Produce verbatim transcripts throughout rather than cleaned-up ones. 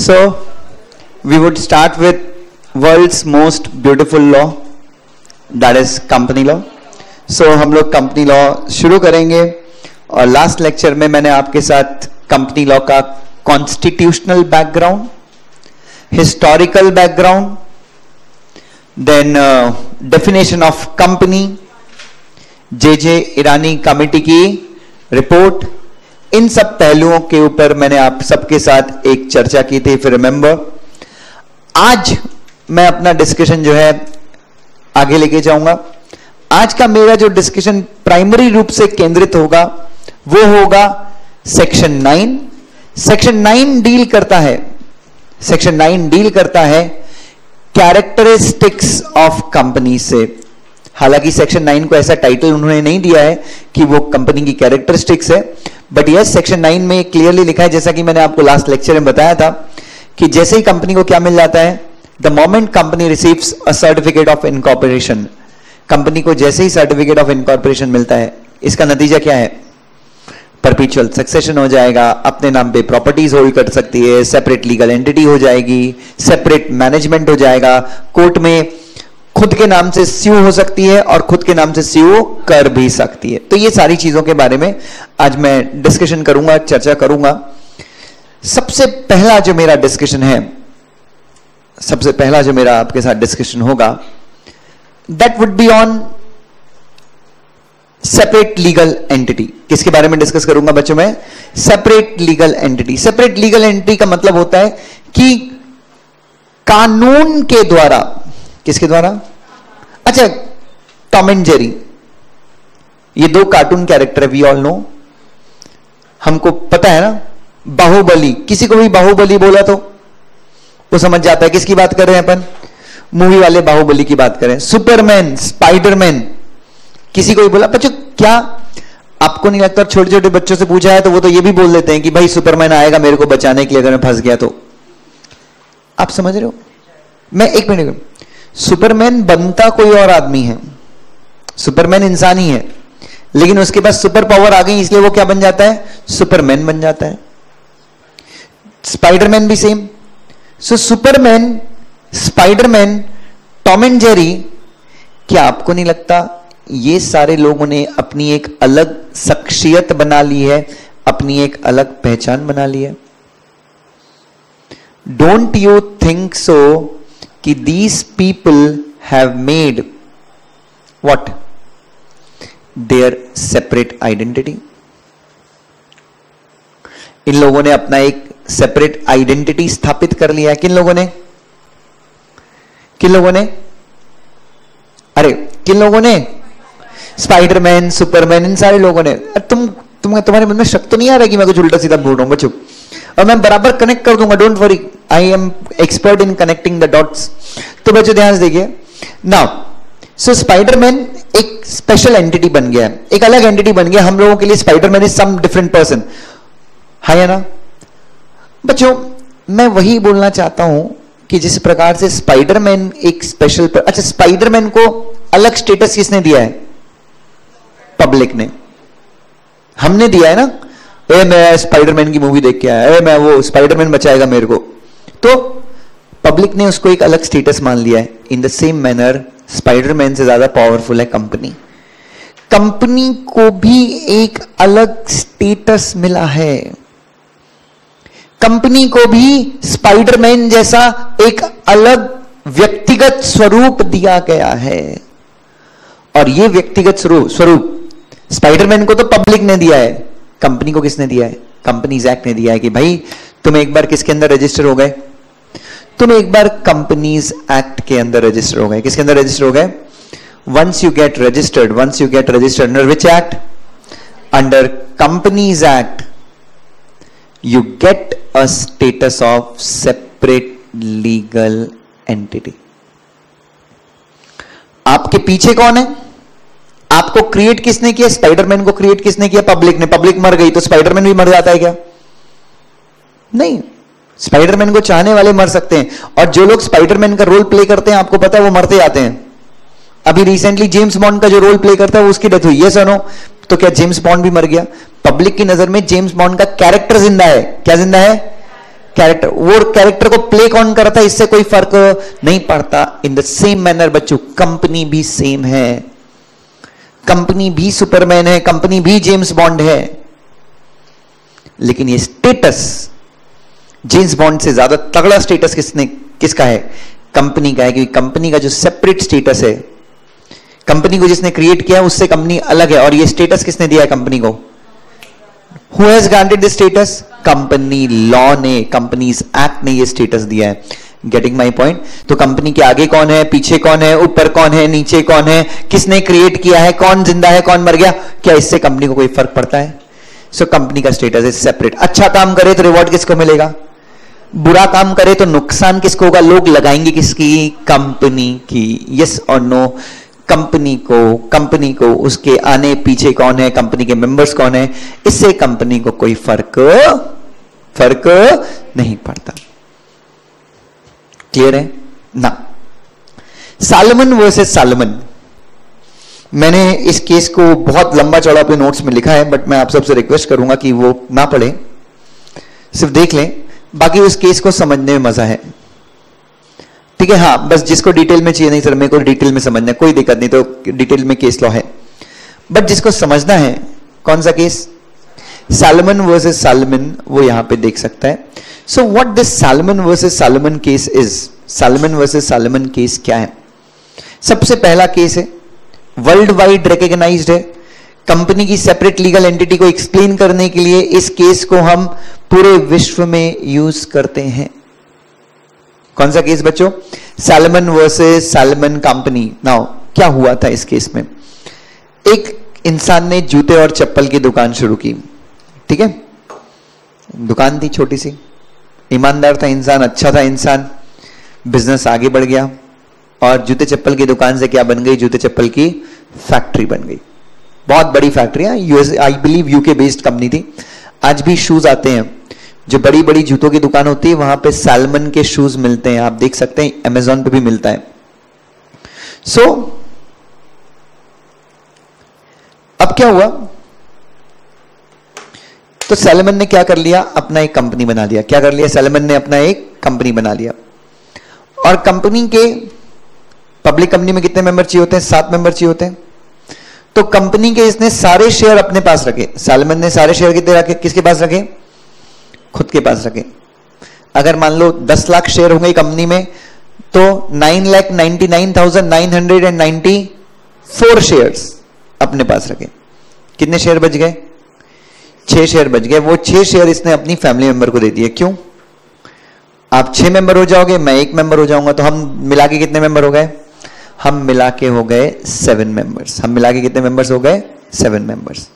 So we would start with world's most beautiful law, that is company law. So हम लोग company law शुरू करेंगे और last lecture में मैंने आपके साथ company law का constitutional background, historical background, then uh, definition of company, J J Irani committee की रिपोर्ट, इन सब पहलुओं के ऊपर मैंने आप सबके साथ एक चर्चा की थी, फिर रिमेंबर। आज मैं अपना डिस्कशन जो है आगे लेके जाऊंगा। आज का मेरा जो डिस्कशन प्राइमरी रूप से केंद्रित होगा वो होगा section nine. Section nine deal करता है सेक्शन नाइन डील करता है कैरेक्टरिस्टिक्स ऑफ कंपनी से। हालांकि सेक्शन नाइन को ऐसा टाइटल उन्होंने नहीं दिया है कि वो कंपनी की कैरेक्टरिस्टिक्स है, बट यस सेक्शन नाइन में क्लियरली लिखा है, जैसा कि मैंने आपको लास्ट लेक्चर में बताया था कि जैसे ही कंपनी को क्या मिल जाता है, the moment company receives a certificate of incorporation, company को जैसे ही सर्टिफिकेट ऑफ इनकॉर्पोरेशन मिलता है, इसका नतीजा क्या है? परपेचुअल सक्सेशन हो जाएगा, अपने नाम पे प्रॉपर्टीज होल्ड कर सकती है, सेपरेट लीगल एंटिटी हो जाएगी, सेपरेट मैनेजमेंट हो जाएगा, कोर्ट में खुद के नाम से स्यू हो सकती है और खुद के नाम से स्यू कर भी सकती है। तो ये सारी चीजों के बारे में आज मैं डिस्कशन करूंगा, चर्चा करूंगा। सबसे पहला जो मेरा डिस्कशन है सबसे पहला जो मेरा आपके साथ डिस्कशन होगा, that would be on separate legal entity. किसके बारे में डिस्कस करूंगा बच्चों में? Separate legal entity. Separate legal entity का मतलब होता है कि कानून के द्वारा, किसके द्वारा? अच्छा, टॉम एंड जेरी, ये दो कार्टून कैरेक्टर है, वी ऑल नो, हमको पता है ना। बाहुबली, किसी को भी बाहुबली बोला तो वो समझ जाता है किसकी बात कर रहे हैं अपन, मूवी वाले बाहुबली की बात करें। सुपरमैन, स्पाइडरमैन, किसी को भी बोला। बच्चों क्या आपको नहीं लगता छोटे छोटे बच्चों से पूछा है तो वो तो ये भी बोल देते हैं कि भाई सुपरमैन आएगा मेरे को बचाने के लिए अगर मैं फंस गया तो? आप समझ रहे हो? मैं एक मिनट, सुपरमैन बनता कोई और आदमी है, सुपरमैन इंसान ही है, लेकिन उसके पास सुपर पावर आ गई इसलिए वो क्या बन जाता है? सुपरमैन बन जाता है। स्पाइडरमैन भी same. So Superman, Spiderman, Tom and Jerry, क्या आपको नहीं लगता ये सारे लोगों ने अपनी एक अलग शख्सियत बना ली है, अपनी एक अलग पहचान बना ली है? डोंट यू थिंक सो कि these people have made what? Their separate identity. इन लोगों ने अपना एक सेपरेट आइडेंटिटी स्थापित कर लिया है। किन लोगों ने? किन लोगों ने? अरे किन लोगों ने? स्पाइडरमैन, सुपरमैन, इन सारे लोगों ने। तुम तुम तुम्हारे मन में शक तो नहीं आ रहा कि मैं कुछ उल्टा सीधा बोल रहा हूं बच्चों? और मैं बराबर कनेक्ट कर दूंगा, don't worry, I am expert in connecting the dots. तो बच्चों ध्यान से देखिए नाउ। सो स्पाइडरमैन एक स्पेशल एंटिटी बन गया है, एक अलग एंटिटी बन गया हम लोगों के लिए। Spiderman is some different person, है ना बच्चों? मैं वही बोलना चाहता हूं कि जिस प्रकार से स्पाइडरमैन एक स्पेशल पर... अच्छा, स्पाइडरमैन को अलग स्टेटस किसने दिया है? पब्लिक ने। हमने दिया है ना, ए मैं स्पाइडरमैन की मूवी देख के आया, ए मैं वो स्पाइडरमैन बचाएगा मेरे को, तो पब्लिक ने उसको एक अलग स्टेटस मान लिया है। In the same manner Spiderman से ज्यादा पावरफुल है कंपनी। कंपनी को भी एक अलग स्टेटस मिला है, कंपनी को भी स्पाइडरमैन जैसा एक अलग व्यक्तिगत स्वरूप दिया गया है। और यह व्यक्तिगत स्वरूप स्पाइडरमैन को तो पब्लिक ने दिया है, कंपनी को किसने दिया है? कंपनीज एक्ट ने दिया है कि भाई तुम एक बार किसके अंदर रजिस्टर हो गए? तुम एक बार कंपनीज एक्ट के अंदर रजिस्टर हो गए। किसके अंदर रजिस्टर हो गए? Once you get registered, once you get registered under which act? Under companies act, you get a status of separate legal entity. आपके पीछे कौन है? आपको क्रिएट किसने किया? स्पाइडरमैन को क्रिएट किसने किया? पब्लिक ने। पब्लिक मर गई तो स्पाइडरमैन भी मर जाता है क्या? नहीं, स्पाइडरमैन को चाहने वाले मर सकते हैं, और जो लोग स्पाइडरमैन का रोल प्ले करते हैं आपको पता है वो मरते जाते हैं। अभी रिसेंटली जेम्स बॉन्ड का जो रोल प्ले करता है वो उसकी डेथ हुई, ये सुनो, तो क्या जेम्स बॉन्ड भी मर गया? पब्लिक की नजर में जेम्स बॉन्ड का कैरेक्टर जिंदा है। क्या जिंदा है? कैरेक्टर, वो कैरेक्टर को प्ले कौन करता है इससे कोई फर्क नहीं पड़ता। इन द सेम मैनर बच्चों कंपनी भी सेम है, कंपनी भी सुपरमैन है, कंपनी भी जेम्स बॉन्ड है, लेकिन ये स्टेटस जेम्स बॉन्ड से ज्यादा तगड़ा स्टेटस किसने किसका है? कंपनी का है, क्योंकि कंपनी का जो सेपरेट स्टेटस है, कंपनी को जिसने क्रिएट किया उससे कंपनी अलग है। और ये स्टेटस किसने दिया है कंपनी को? Who has granted this status? Company law ने, कंपनीज एक्ट ने ये स्टेटस दिया है। Getting my point? तो कंपनी के आगे कौन है, पीछे कौन है, ऊपर कौन है, नीचे कौन है, किसने क्रिएट किया है, कौन जिंदा है, कौन मर गया, क्या इससे कंपनी को कोई फर्क पड़ता है? सो so, कंपनी का स्टेटस इज सेपरेट। अच्छा काम करे तो रिवॉर्ड किसको मिलेगा? बुरा काम करे तो नुकसान किसको होगा? लोग लगाएंगे किसकी? कंपनी की। यस और नो? कंपनी को, कंपनी को उसके आने पीछे कौन है, कंपनी के मेंबर्स कौन है, इससे कंपनी को कोई फर्क फर्क नहीं पड़ता। क्लियर है ना? सालमन वर्सेस सालमन, मैंने इस केस को बहुत लंबा चौड़ा अपने नोट्स में लिखा है, बट मैं आप सबसे रिक्वेस्ट करूंगा कि वो ना पढ़ें, सिर्फ देख लें, बाकी उस केस को समझने में मजा है। ठीक है? हाँ, बस जिसको डिटेल में चाहिए, नहीं सर मेरे को डिटेल में समझना है, कोई दिक्कत नहीं, तो डिटेल में केस लॉ है, बट जिसको समझना है कौन सा केस, सालमन वर्सेस सालमन, वो यहां पे देख सकता है। So what this Salomon versus Salomon case is, Salomon versus Salomon case क्या है? सबसे पहला केस है, वर्ल्ड वाइड रिकॉग्नाइज्ड है, कंपनी की सेपरेट लीगल एंटिटी को एक्सप्लेन करने के लिए इस केस को हम पूरे विश्व में यूज करते हैं। कौन सा केस बच्चों? Salomon versus Salomon company. Now क्या हुआ था इस केस में? एक इंसान ने जूते और चप्पल की दुकान शुरू की, ठीक है? दुकान थी छोटी सी, ईमानदार था इंसान, अच्छा था इंसान, बिजनेस आगे बढ़ गया और जूते चप्पल की दुकान से क्या बन गई? जूते चप्पल की फैक्ट्री बन गई, बहुत बड़ी फैक्ट्री है, US I believe UK based company थी। आज भी शूज आते हैं, जो बड़ी बड़ी जूतों की दुकान होती है वहां पे सालमन के शूज मिलते हैं, आप देख सकते हैं, अमेजोन पे भी मिलता है। सो so, अब क्या हुआ? तो सालमन ने क्या कर लिया? अपना एक कंपनी बना लिया। क्या कर लिया? सालमन ने अपना एक कंपनी बना लिया। और कंपनी के, पब्लिक कंपनी में कितने मेंबर चाहिए होते हैं? सात मेंबर चाहिए होते हैं। तो कंपनी के इसने सारे शेयर अपने पास रखे। सालमन ने सारे शेयर कितने रखे? किसके पास रखे? खुद के पास रखे। अगर मान लो दस लाख शेयर होंगे कंपनी में, तो nine lakh ninety nine thousand nine hundred and ninety four shares अपने पास रखे। कितने शेयर बच गए? छह शेयर बच गए। वो छह शेयर इसने अपनी फैमिली मेंबर को दे दिए। क्यों? आप छह मेंबर हो जाओगे, मैं एक मेंबर हो जाऊंगा, तो हम मिला के कितने मेंबर हो गए? हम मिला के हो गए सेवन मेंबर्स। हम मिला के कितने मेंबर्स हो गए? Seven members.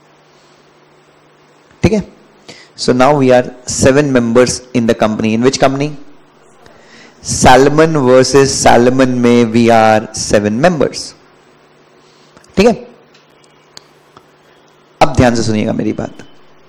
ठीक है? So now we are seven members in the company. In which company? Salmon versus Salmon में we are seven members. ठीक है? अब ध्यान से सुनिएगा मेरी बात।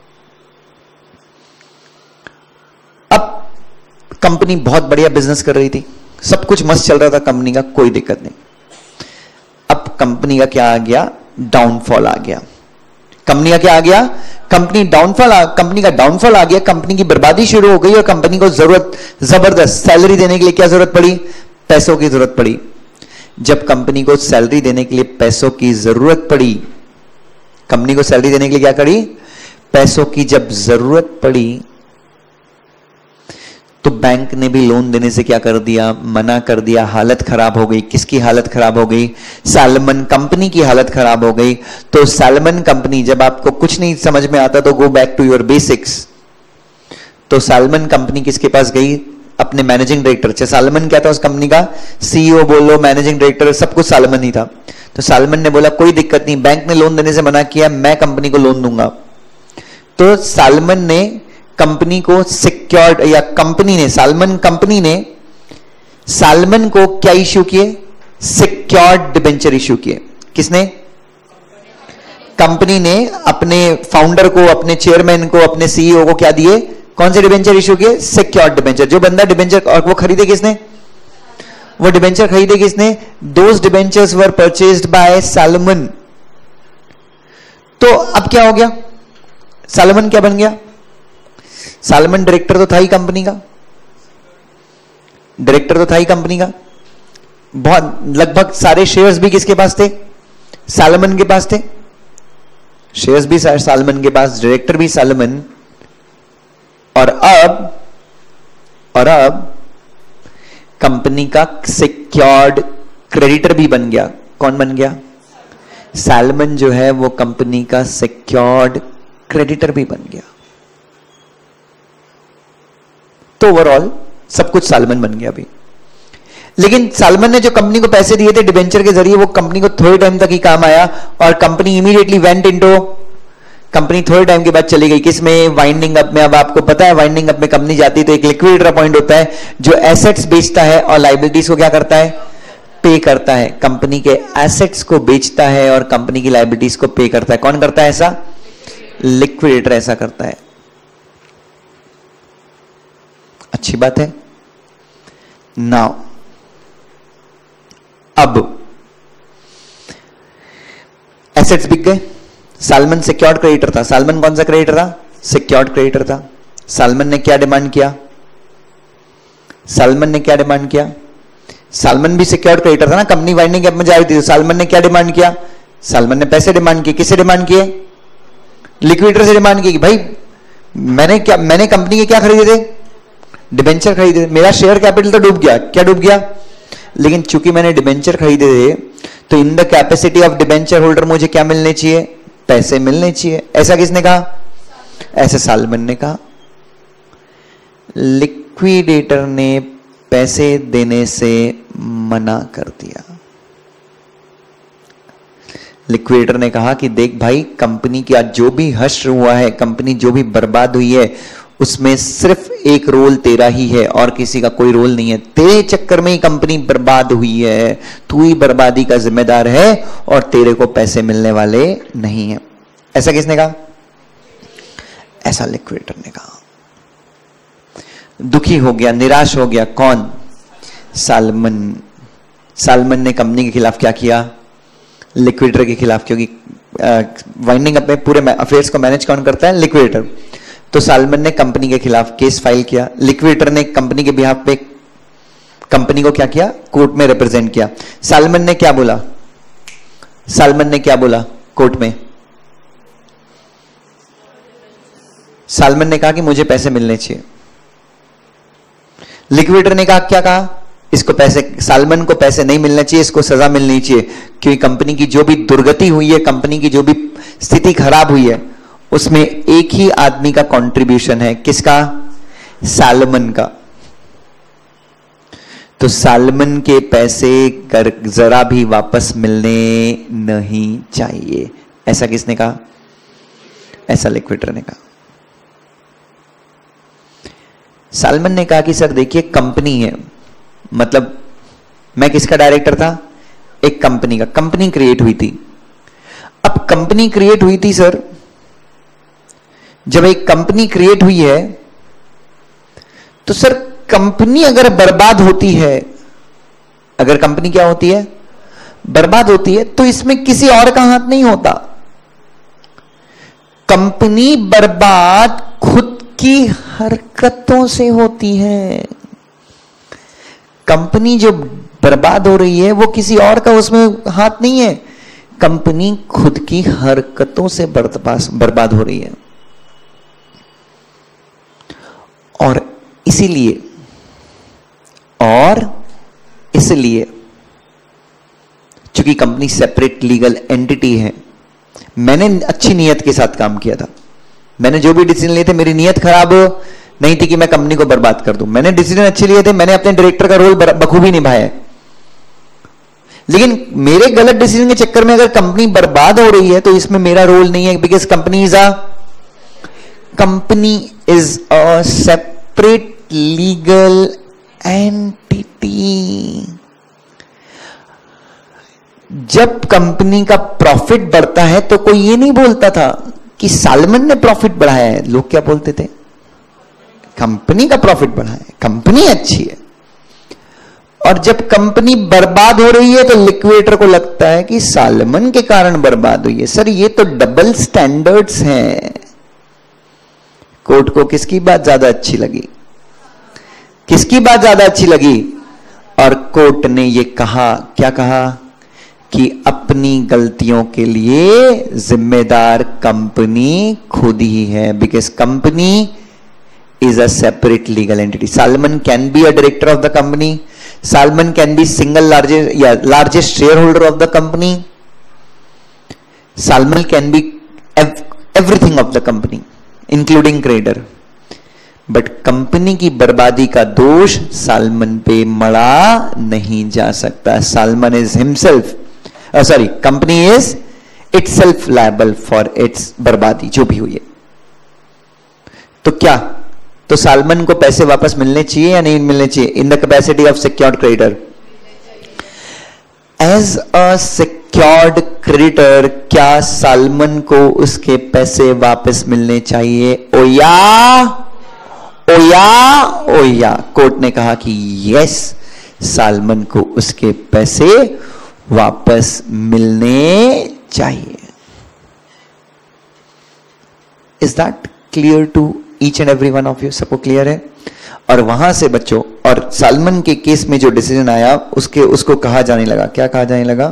अब कंपनी बहुत बढ़िया बिजनेस कर रही थी, सब कुछ मस्त चल रहा था कंपनी का, कोई दिक्कत नहीं। अब कंपनी का क्या आ गया? डाउनफॉल आ गया। कंपनी का क्या आ गया? कंपनी डाउनफॉल कंपनी का डाउनफॉल आ गया, कंपनी की बर्बादी शुरू हो गई और कंपनी को जरूरत, जबरदस्त सैलरी देने के लिए क्या जरूरत पड़ी? पैसों की जरूरत पड़ी। जब कंपनी को सैलरी देने के लिए पैसों की जरूरत पड़ी, कंपनी को सैलरी देने के लिए क्या करी? पैसों की जब जरूरत पड़ी, तो बैंक ने भी लोन देने से क्या कर दिया? मना कर दिया। हालत खराब हो गई। किसकी हालत खराब हो गई? सालमन कंपनी की हालत खराब हो गई। तो सालमन कंपनी, जब आपको कुछ नहीं समझ में आता तो go back to your basics. तो सालमन कंपनी किसके पास गई? अपने मैनेजिंग डायरेक्टर। चाहे सालमन क्या था उस कंपनी का? सीईओ बोलो, मैनेजिंग डायरेक्टर, सब कुछ सालमन ही था। तो सालमन ने बोला कोई दिक्कत नहीं, बैंक ने लोन देने से मना किया, मैं कंपनी को लोन दूंगा। तो सालमन ने कंपनी को सिक्योर्ड, या कंपनी ने, सालमन कंपनी ने सालमन को क्या इश्यू किए? सिक्योर्ड डिबेंचर इश्यू किए। किसने? कंपनी ने अपने फाउंडर को, अपने चेयरमैन को, अपने सीईओ को क्या दिए? कौन से डिबेंचर इश्यू किए? Secured debenture. जो बंदा डिबेंचर, और वो खरीदे किसने? वो डिबेंचर खरीदे किसने? Those debentures were purchased by Salomon. तो अब क्या हो गया? सालमन क्या बन गया? सालमन डायरेक्टर तो था ही कंपनी का, डायरेक्टर तो था ही कंपनी का। बहुत लगभग सारे शेयर्स भी किसके पास थे? सालमन के पास थे। शेयर्स भी सालमन के पास, डायरेक्टर भी सालमन। और अब और अब कंपनी का सिक्योर्ड क्रेडिटर भी बन गया। कौन बन गया? सालमन जो है वो कंपनी का सिक्योर्ड क्रेडिटर भी बन गया। तो ओवरऑल सब कुछ सालमन बन गया अभी। लेकिन सालमन ने जो कंपनी को पैसे दिए थे डिबेंचर के जरिए, वो कंपनी को थोड़े टाइम तक ही काम आया और company immediately went into, company थोड़े टाइम के बाद चली गई किसमें? वाइंडिंग अप में। अब आपको पता है वाइंडिंग अप में कंपनी जाती है तो एक लिक्विडेटर अपॉइंट होता है जो एसेट्स बेचता है और लायबिलिटीज को क्या करता है? पे करता है। कंपनी के एसेट्स को बेचता है और कंपनी की लायबिलिटीज को पे करता है। कौन करता है ऐसा? लिक्विडेटर ऐसा करता है। अच्छी बात है। नाउ अब एसेट्स बिक गए। सालमन सिक्योर्ड क्रेडिटर था। सालमन कौन सा क्रेडिटर था? सिक्योर्ड क्रेडिटर था। सालमन ने क्या डिमांड किया? सालमन ने क्या डिमांड किया? सालमन भी सिक्योर्ड क्रेडिटर था ना, कंपनी वाइंडिंग अप में जा रही थी। तो सालमन ने क्या डिमांड किया? सालमन ने पैसे डिमांड किए। किससे डिमांड किए? लिक्विडेटर से डिमांड की। भाई मैंने क्या, मैंने कंपनी के क्या खरीदे थे? डिबेंचर खरीदे। मेरा शेयर कैपिटल तो डूब गया। क्या डूब गया? लेकिन चूंकि मैंने डिबेंचर खरीदे थे तो in the capacity of debenture holder मुझे क्या मिलने चाहिए? पैसे मिलने चाहिए। ऐसा किसने कहा? ऐसे सालमन ने कहा। लिक्विडेटर ने पैसे देने से मना कर दिया। लिक्विडेटर ने कहा कि देख भाई, कंपनी की आज जो भी हश्र हुआ है, कंपनी जो भी बर्बाद हुई है, उसमें सिर्फ एक रोल तेरा ही है और किसी का कोई रोल नहीं है। तेरे चक्कर में ही कंपनी बर्बाद हुई है, तू ही बर्बादी का जिम्मेदार है और तेरे को पैसे मिलने वाले नहीं है। ऐसा किसने कहा? ऐसा लिक्विडेटर ने कहा। दुखी हो गया, निराश हो गया। कौन? सालमन। सालमन ने कंपनी के खिलाफ क्या किया? लिक्विडेटर के खिलाफ, क्योंकि वाइंडिंग अप में पूरे अफेयर्स को मैनेज कौन करता है? लिक्विडेटर। तो सालमन ने कंपनी के खिलाफ केस फाइल किया। लिक्विडेटर ने कंपनी के बिहाफ पे कंपनी को क्या किया? कोर्ट में रिप्रेजेंट किया। सालमन ने क्या बोला? सालमन ने क्या बोला कोर्ट में? सालमन ने कहा कि मुझे पैसे मिलने चाहिए। लिक्विडेटर ने कहा, क्या कहा? इसको पैसे, सालमन को पैसे नहीं मिलने चाहिए, इसको सजा मिलनी चाहिए, क्योंकि कंपनी की जो भी दुर्गति हुई है, कंपनी की जो भी स्थिति खराब हुई है, उसमें एक ही आदमी का कंट्रीब्यूशन है। किसका? सालमन का। तो सालमन के पैसे कर जरा भी वापस मिलने नहीं चाहिए। ऐसा किसने कहा? ऐसा लिक्विडेटर ने कहा। सालमन ने कहा कि सर देखिए, कंपनी है, मतलब मैं किसका डायरेक्टर था? एक कंपनी का। कंपनी क्रिएट हुई थी। अब कंपनी क्रिएट हुई थी सर, जब एक कंपनी क्रिएट हुई है तो सर कंपनी अगर बर्बाद होती है, अगर कंपनी क्या होती है? बर्बाद होती है, तो इसमें किसी और का हाथ नहीं होता। कंपनी बर्बाद खुद की हरकतों से होती है। कंपनी जो बर्बाद हो रही है वो किसी और का उसमें हाथ नहीं है, कंपनी खुद की हरकतों से बर्बाद हो रही है। और इसीलिए और इसलिए चूंकि कंपनी सेपरेट लीगल एंटिटी है, मैंने अच्छी नीयत के साथ काम किया था। मैंने जो भी डिसीजन लिए थे, मेरी नीयत खराब नहीं थी कि मैं कंपनी को बर्बाद कर दूं। मैंने डिसीजन अच्छे लिए थे, मैंने अपने डायरेक्टर का रोल बखूबी निभाया है। लेकिन मेरे गलत डिसीजन के चक्कर में अगर कंपनी बर्बाद हो रही है तो इसमें मेरा रोल नहीं है, because company is a company is a separate legal entity. जब कंपनी का प्रॉफिट बढ़ता है तो कोई ये नहीं बोलता था कि सालमन ने प्रॉफिट बढ़ाया है। लोग क्या बोलते थे? कंपनी का प्रॉफिट बढ़ा है, कंपनी अच्छी है। और जब कंपनी बर्बाद हो रही है तो लिक्विडेटर को लगता है कि सालमन के कारण बर्बाद हुई है। सर ये तो डबल स्टैंडर्ड्स हैं। कोर्ट को किसकी बात ज्यादा अच्छी लगी? किसकी बात ज्यादा अच्छी लगी? और कोर्ट ने ये कहा, क्या कहा? कि अपनी गलतियों के लिए जिम्मेदार कंपनी खुद ही है, because company is a separate legal entity. Salman can be a director of the company. Salman can be single largest, yeah, largest shareholder of the company. Salman can be ev everything of the company, including creditor. But company की बर्बादी का दोष salmon पे मढ़ा नहीं जा सकता. Salman is himself, uh, sorry, company is itself liable for its बर्बादी जो भी हुई है. तो क्या तो सालमन को पैसे वापस मिलने चाहिए या नहीं मिलने चाहिए? In the capacity of secured creditor. As a secured creditor क्या सालमन को उसके पैसे वापस मिलने चाहिए? ओ या ओ या ओ या कोर्ट ने कहा कि यस, सालमन को उसके पैसे वापस मिलने चाहिए. Is that clear to each and every one of you? सबको क्लियर है? और वहां से बच्चों, और सालमन के केस में जो डिसीजन आया उसके उसको कहा जाने लगा, क्या कहा जाने लगा?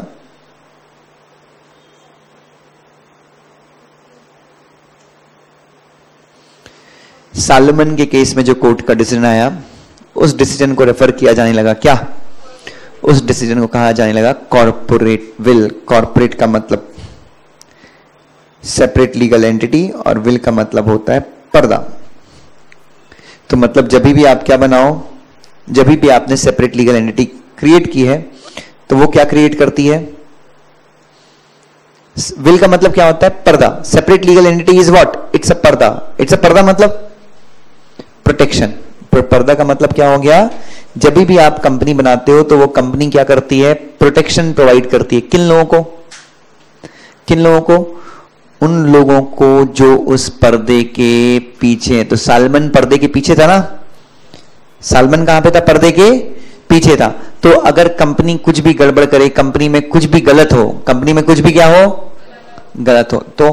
सालमन के केस में जो कोर्ट का डिसीजन आया उस डिसीजन को रेफर किया जाने लगा, क्या? उस डिसीजन को कहा जाने लगा कॉर्पोरेट विल. कॉर्पोरेट का मतलब सेपरेट लीगल एंटिटी और विल का मतलब होता है पर्दा. तो मतलब जब भी आप क्या बनाओ, जब भी आपने सेपरेट लीगल एंटिटी क्रिएट की है तो वो क्या क्रिएट करती है? विल का मतलब क्या होता है? पर्दा. Separate legal entity is what? It's a पर्दा. इट्स अ पर्दा मतलब प्रोटेक्शन. पर्दा का मतलब क्या हो गया? जब भी आप कंपनी बनाते हो तो वो कंपनी क्या करती है? प्रोटेक्शन प्रोवाइड करती है. किन लोगों को? किन लोगों को? उन लोगों को जो उस पर्दे के पीछे है. तो सालमन पर्दे के पीछे था ना? सालमन कहां पे था? पर्दे के पीछे था. तो अगर कंपनी कुछ भी गड़बड़ करे, कंपनी में कुछ भी गलत हो, कंपनी में कुछ भी क्या हो? गलत हो, तो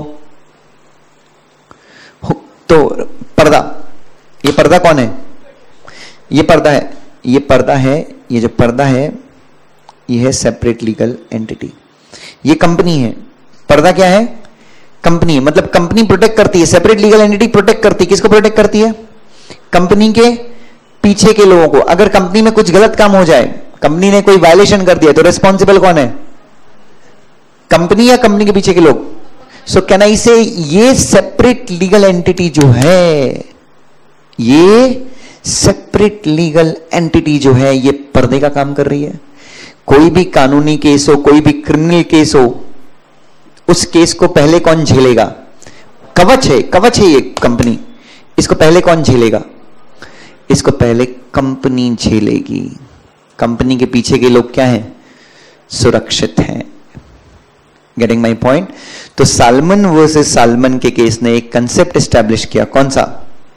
तो पर्दा. ये पर्दा कौन है? ये पर्दा है. ये पर्दा है. ये जो पर्दा है ये है सेपरेट लीगल एंटिटी. ये कंपनी है. पर्दा क्या है? कंपनी. मतलब कंपनी प्रोटेक्ट करती है. सेपरेट लीगल एंटिटी प्रोटेक्ट करती है. किसको प्रोटेक्ट करती है? कंपनी के पीछे के लोगों को. अगर कंपनी में कुछ गलत काम हो जाए, कंपनी ने कोई वायलेशन कर दिया, तो रिस्पॉन्सिबल कौन है? कंपनी या कंपनी के पीछे के लोग? सो कैन आई से ये सेपरेट लीगल एंटिटी जो है, ये सेपरेट लीगल एंटिटी जो है ये पर्दे का काम कर रही है. कोई भी कानूनी केस हो, कोई भी क्रिमिनल केस हो, उस केस को पहले कौन झेलेगा? कवच है. कवच है ये कंपनी. इसको पहले कौन झेलेगा? इसको पहले कंपनी झेलेगी. कंपनी के पीछे के लोग क्या हैं? सुरक्षित हैं. Getting my point? तो सालमन वर्सेस सालमन के केस ने एक कंसेप्ट एस्टैब्लिश किया. कौन सा?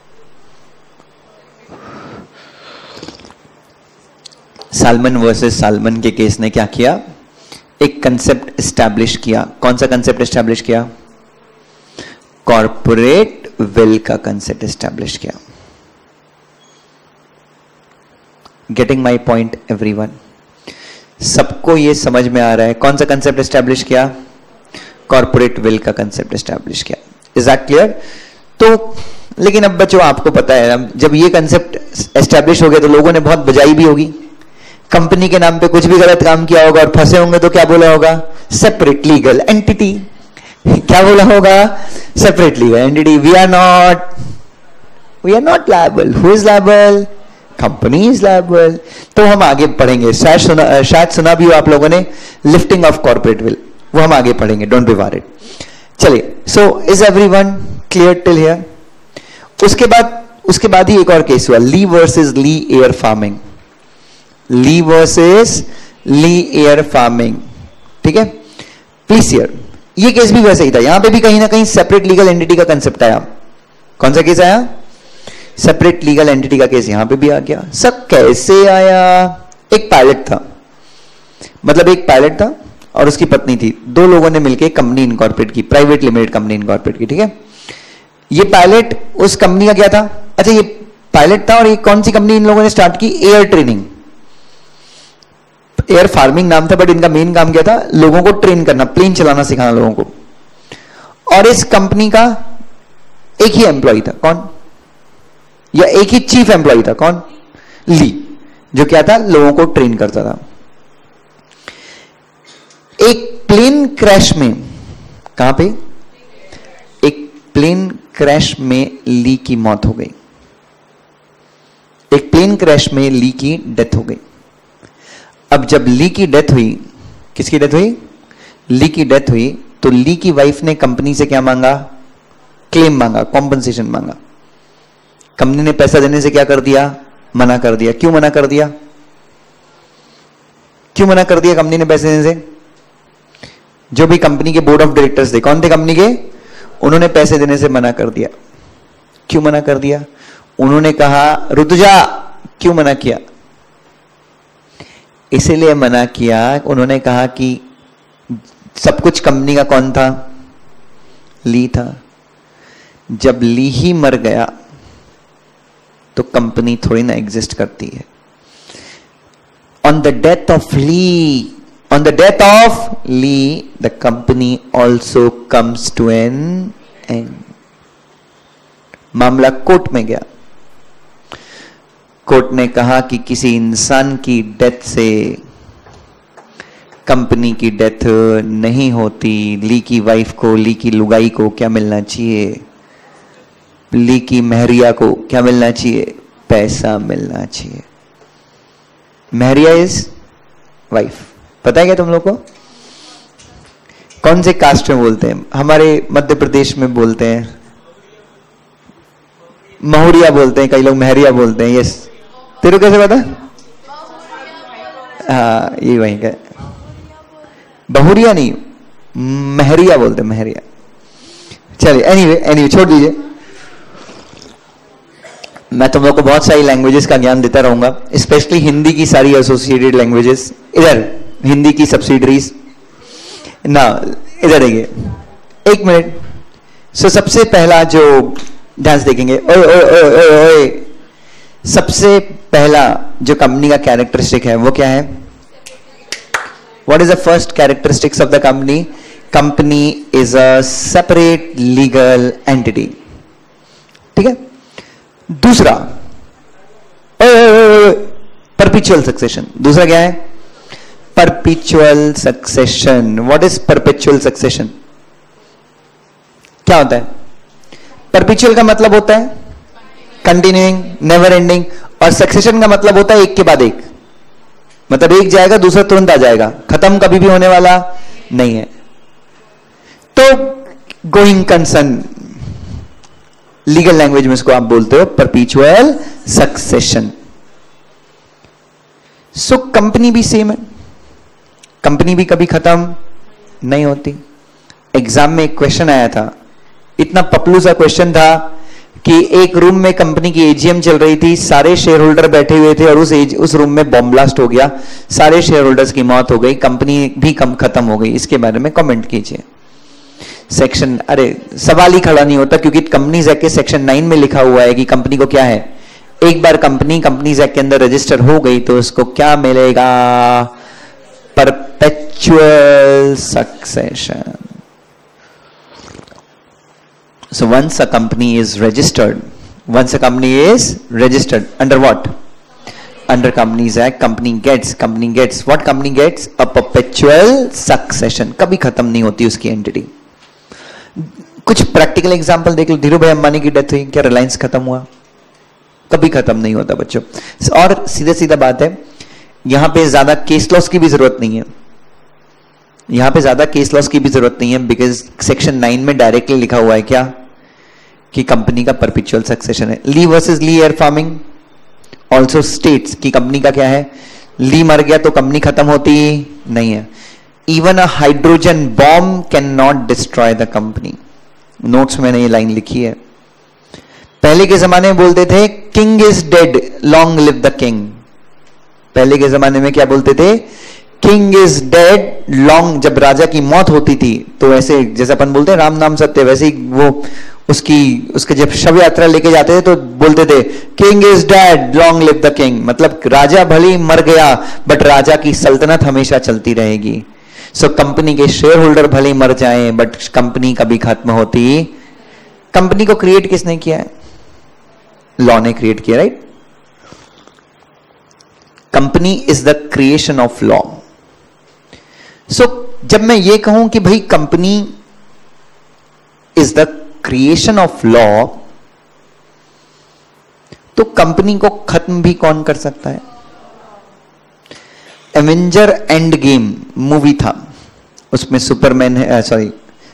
सालमन वर्सेस सालमन के केस ने क्या किया? एक कंसेप्ट एस्टैब्लिश किया. कौन सा कंसेप्ट एस्टैब्लिश किया? कॉर्पोरेट विल का कंसेप्ट एस्टैब्लिश किया. Getting my point everyone? सबको ये समझ में आ रहा है? कौन सा कंसेप्ट एस्टैब्लिश किया? कॉर्पोरेट विल का कंसेप्ट एस्टैब्लिश किया. Is that clear? तो लेकिन अब बच्चों आपको पता है, जब ये कंसेप्ट एस्टैब्लिश हो गया तो लोगों ने बहुत बजाई भी होगी. कंपनी के नाम पे कुछ भी गलत काम किया होगा और फंसे होंगे तो क्या बोला होगा? Separate legal entity. क्या बोला होगा? Separate legal entity. We are not we are not liable. Who is liable? Company is liable. तो हम आगे पढ़ेंगे. शायद सुना शायद सुना भी हो आप लोगों ने, लिफ्टिंग ऑफ कॉर्पोरेट विल. वो हम आगे पढ़ेंगे. Don't be worried. चलिए. So is everyone clear till here? उसके बाद उसके बाद ही एक और केस हुआ, Lee versus Lee air farming. Lee versus Lee air farming. ठीक है, प्लीज हियर. ये केस भी वैसे ही था. यहां पे भी कहीं ना कहीं सेपरेट लीगल एंटिटी का कंसेप्ट आया. कौन सा केस आया? सेपरेट लीगल एंटिटी का केस यहां पे भी आ गया. सब कैसे आया? एक पायलट था, मतलब एक पायलट था और उसकी पत्नी थी. दो लोगों ने मिलकर कंपनी इनकॉर्पोरेट की, प्राइवेट लिमिटेड कंपनी इनकॉर्पोरेट की. ठीक है, ये पायलट उस कंपनी का क्या था? अच्छा, ये पायलट था और ये कौन सी कंपनी इन लोगों ने स्टार्ट की? एयर ट्रेनिंग, एयर फार्मिंग नाम था, बट इनका मेन काम क्या था? लोगों को ट्रेन करना, प्लेन चलाना सिखाना लोगों को। और इस कंपनी का एक ही एम्प्लॉय था, कौन? या एक ही चीफ एम्प्लॉय था, कौन? ली, जो क्या था? लोगों को ट्रेन करता था। एक प्लेन क्रैश में, कहां पे? एक प्लेन क्रैश में ली की मौत हो गई। एक प्लेन क्रैश में ली की डेथ हो गई। अब जब ली की डेथ हुई, किसकी डेथ हुई? ली की डेथ हुई, तो ली की वाइफ ने कंपनी से क्या मांगा? क्लेम मांगा, कॉम्पनसेशन मांगा। कंपनी ने पैसा देने से क्या कर दिया? मना कर दिया। क्यों मना कर दिया? क्यों मना कर दिया कंपनी ने पैसे देने से? जो भी कंपनी के बोर्ड ऑफ डायरेक्टर्स थे, कौन थे कंपनी के? उन्होंने पैसे देने से मना कर दिया। क्यों मना कर दिया? उन्होंने कहा, ऋतुजा, क्यों मना किया? इसीलिए मना किया, उन्होंने कहा कि सब कुछ कंपनी का कौन था? ली था। जब ली ही मर गया तो कंपनी थोड़ी ना एग्जिस्ट करती है। On the death of Lee, on the death of Lee, the company also comes to an end. मामला कोर्ट में गया। कोर्ट ने कहा कि किसी इंसान की डेथ से कंपनी की डेथ नहीं होती। ली की वाइफ को, ली की लुगाई को क्या मिलना चाहिए? ली की महरिया को क्या मिलना चाहिए? पैसा मिलना चाहिए। महरिया इज वाइफ। पता है क्या तुम लोग को? कौन से कास्ट में बोलते हैं? हमारे मध्य प्रदेश में बोलते हैं महुरिया बोलते हैं, कई लोग महरिया बोलते हैं। यस, तेरे को कैसे पता? हाँ, ये वहीं का। बहुरिया नहीं, महरिया बोलते हैं, महरिया। चलिए, एनीवे एनीवे छोड़ दीजिए। मैं तुम लोग को बहुत सारी लैंग्वेजेस का ज्ञान देता रहूंगा, स्पेशली हिंदी की सारी एसोसिएटेड लैंग्वेजेस। इधर हिंदी की सब्सिडरीज ना, इधर देखिए, एक मिनट। सो सबसे पहला जो डांस देखेंगे, ओए ओए ओए ओए ओए, सबसे पहला जो कंपनी का कैरेक्टरिस्टिक है वो क्या है? What is the first characteristics of the company? Company is a separate legal entity. ठीक है। दूसरा, परपिचुअल सक्सेशन। दूसरा क्या है? Perpetual succession. What is perpetual succession? क्या होता है? परपिचुअल का मतलब होता है कंटिन्यूइंग, नेवर एंडिंग, और सक्सेशन का मतलब होता है एक के बाद एक। मतलब एक जाएगा दूसरा तुरंत आ जाएगा, खत्म कभी भी होने वाला नहीं है। तो गोइंग कंसर्न, लीगल लैंग्वेज में इसको आप बोलते हो परपिचुअल सक्सेशन। सो कंपनी भी सेम है, कंपनी भी कभी खत्म नहीं होती। एग्जाम में एक क्वेश्चन आया था, इतना पपलू सा क्वेश्चन था कि एक रूम में कंपनी की एजीएम चल रही थी, सारे शेयर होल्डर बैठे हुए थे और उस एज, उस रूम में बॉम्ब ब्लास्ट हो गया, सारे शेयर होल्डर्स की मौत हो गई, कंपनी भी कम खत्म हो गई। इसके बारे में कमेंट कीजिए। सेक्शन, अरे सवाल ही खड़ा नहीं होता, क्योंकि कंपनीज एक्ट के सेक्शन नाइन में लिखा हुआ है कि कंपनी को क्या है, एक बार कंपनी कंपनीज एक्ट के अंदर रजिस्टर हो गई तो उसको क्या मिलेगा? Perpetual succession. So once a company is registered, once a company is registered under what? Under Companies Act, company gets, company gets, what company gets? A perpetual succession. कभी खत्म नहीं होती उसकी एंटिटी। कुछ प्रैक्टिकल एग्जांपल देख लो। धीरू भाई अंबानी की death हुई, क्या रिलायंस खत्म हुआ? कभी खत्म नहीं होता बच्चों। और सीधा सीधा बात है, यहां पे ज्यादा केस लॉस की भी जरूरत नहीं है, यहां पे ज्यादा केस लॉस की भी जरूरत नहीं है, बिकॉज सेक्शन नाइन में डायरेक्टली लिखा हुआ है क्या, कि कंपनी का परपिचुअल सक्सेशन है। Lee versus Lee air farming also states कि कंपनी का क्या है, ली मर गया तो कंपनी खत्म होती नहीं है। Even a hydrogen bomb can not destroy the company. Notes में मैंने ये लाइन लिखी है। पहले के जमाने में बोलते थे king is dead, long live the king. पहले के जमाने में क्या बोलते थे? King is dead long. जब राजा की मौत होती थी तो ऐसे, जैसे अपन बोलते हैं राम नाम सत्य, वैसे ही वो उसकी उसके जब शव यात्रा लेके जाते थे तो बोलते थे king is dead long live the king, मतलब राजा भले ही मर गया बट राजा की सल्तनत हमेशा चलती रहेगी। सो so, कंपनी के शेयर होल्डर भले ही मर जाएं बट कंपनी कभी खत्म होती। कंपनी को क्रिएट किसने किया है? लॉ ने क्रिएट किया, right? Company is the creation of law. So जब मैं ये कहूं कि भाई company is the creation of law, तो कंपनी को खत्म भी कौन कर सकता है? एवेंजर एंड गेम मूवी था, उसमें सुपरमैन है, सॉरी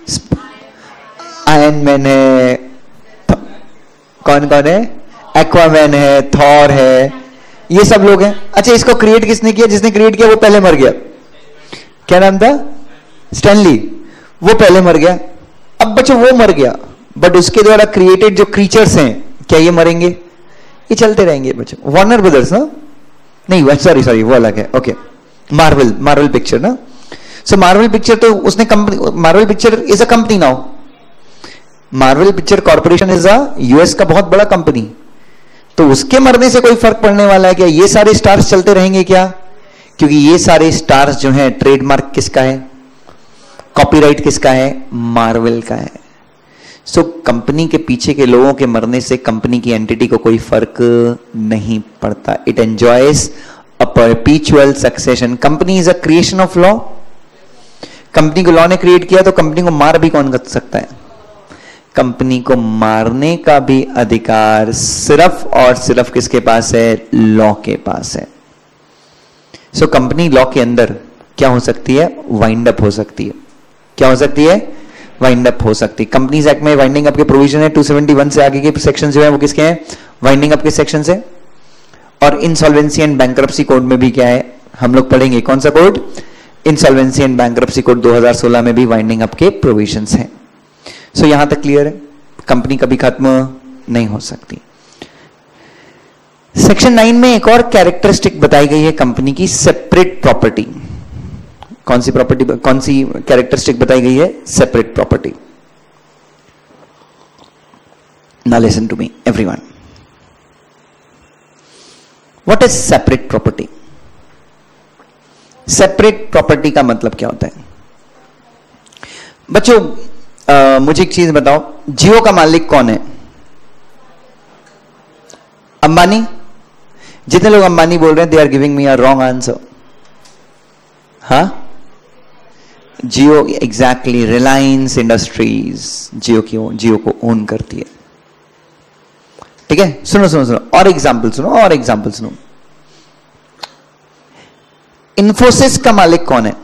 आयरन मैन है, कौन कौन है, एक्वामैन है, थॉर है, ये सब लोग हैं। अच्छा, इसको क्रिएट किसने किया? जिसने क्रिएट किया वो पहले मर गया। क्या नाम था? स्टैनली। वो पहले मर गया। अब बच्चों वो मर गया बट उसके द्वारा क्रिएटेड जो क्रीचर्स हैं क्या ये मरेंगे? ये चलते रहेंगे बच्चों। वार्नर ब्रदर्स ना, नहीं सॉरी सॉरी वो अलग है। ओके, मार्वल, मार्वल पिक्चर ना। सो मार्वल पिक्चर तो उसने company, Marvel picture is a company now. Marvel picture corporation is a US का बहुत बड़ा कंपनी। तो उसके मरने से कोई फर्क पड़ने वाला है क्या? ये सारे स्टार्स चलते रहेंगे क्या? क्योंकि ये सारे स्टार्स जो हैं ट्रेडमार्क किसका है? कॉपीराइट किसका है? मार्वल का है। सो so, कंपनी के पीछे के लोगों के मरने से कंपनी की एंटिटी को कोई फर्क नहीं पड़ता। It enjoys a perpetual succession. Company is a creation of law. Company को लॉ ने क्रिएट किया तो कंपनी को मार भी कौन कर सकता है? कंपनी को मारने का भी अधिकार सिर्फ और सिर्फ किसके पास है? लॉ के पास है। सो so, कंपनी लॉ के अंदर क्या हो सकती है? वाइंड अप हो सकती है। क्या हो सकती है? वाइंड अप हो सकती है। कंपनीज एक्ट में वाइंडिंग अप के प्रोविजन है। दो सौ इकहत्तर से आगे के सेक्शन जो है वो किसके हैं? वाइंडिंग अप के सेक्शन है। और इंसॉल्वेंसी एंड बैंक्रप्सी कोड में भी क्या है? हम लोग पढ़ेंगे कौन सा code? Insolvency and bankruptcy code दो हज़ार सोलह में भी वाइंडिंग अप के प्रोविजंस हैं। सो so, यहां तक क्लियर है? कंपनी कभी खत्म नहीं हो सकती। सेक्शन नाइन में एक और कैरेक्टरिस्टिक बताई गई है कंपनी की, सेपरेट प्रॉपर्टी। कौन सी प्रॉपर्टी, कौन सी कैरेक्टरिस्टिक बताई गई है? Separate property. Now listen to me everyone, what is separate property? Separate property का मतलब क्या होता है? बच्चों आ, मुझे एक चीज बताओ, जियो का मालिक कौन है? अंबानी? जितने लोग अंबानी बोल रहे हैं they are giving me a wrong answer. हाँ, जियो एग्जैक्टली, रिलायंस इंडस्ट्रीज जियो की जियो को ओन करती है। ठीक है, सुनो सुनो सुनो और एग्जाम्पल सुनो और एग्जाम्पल सुनो। इन्फोसिस का मालिक कौन है?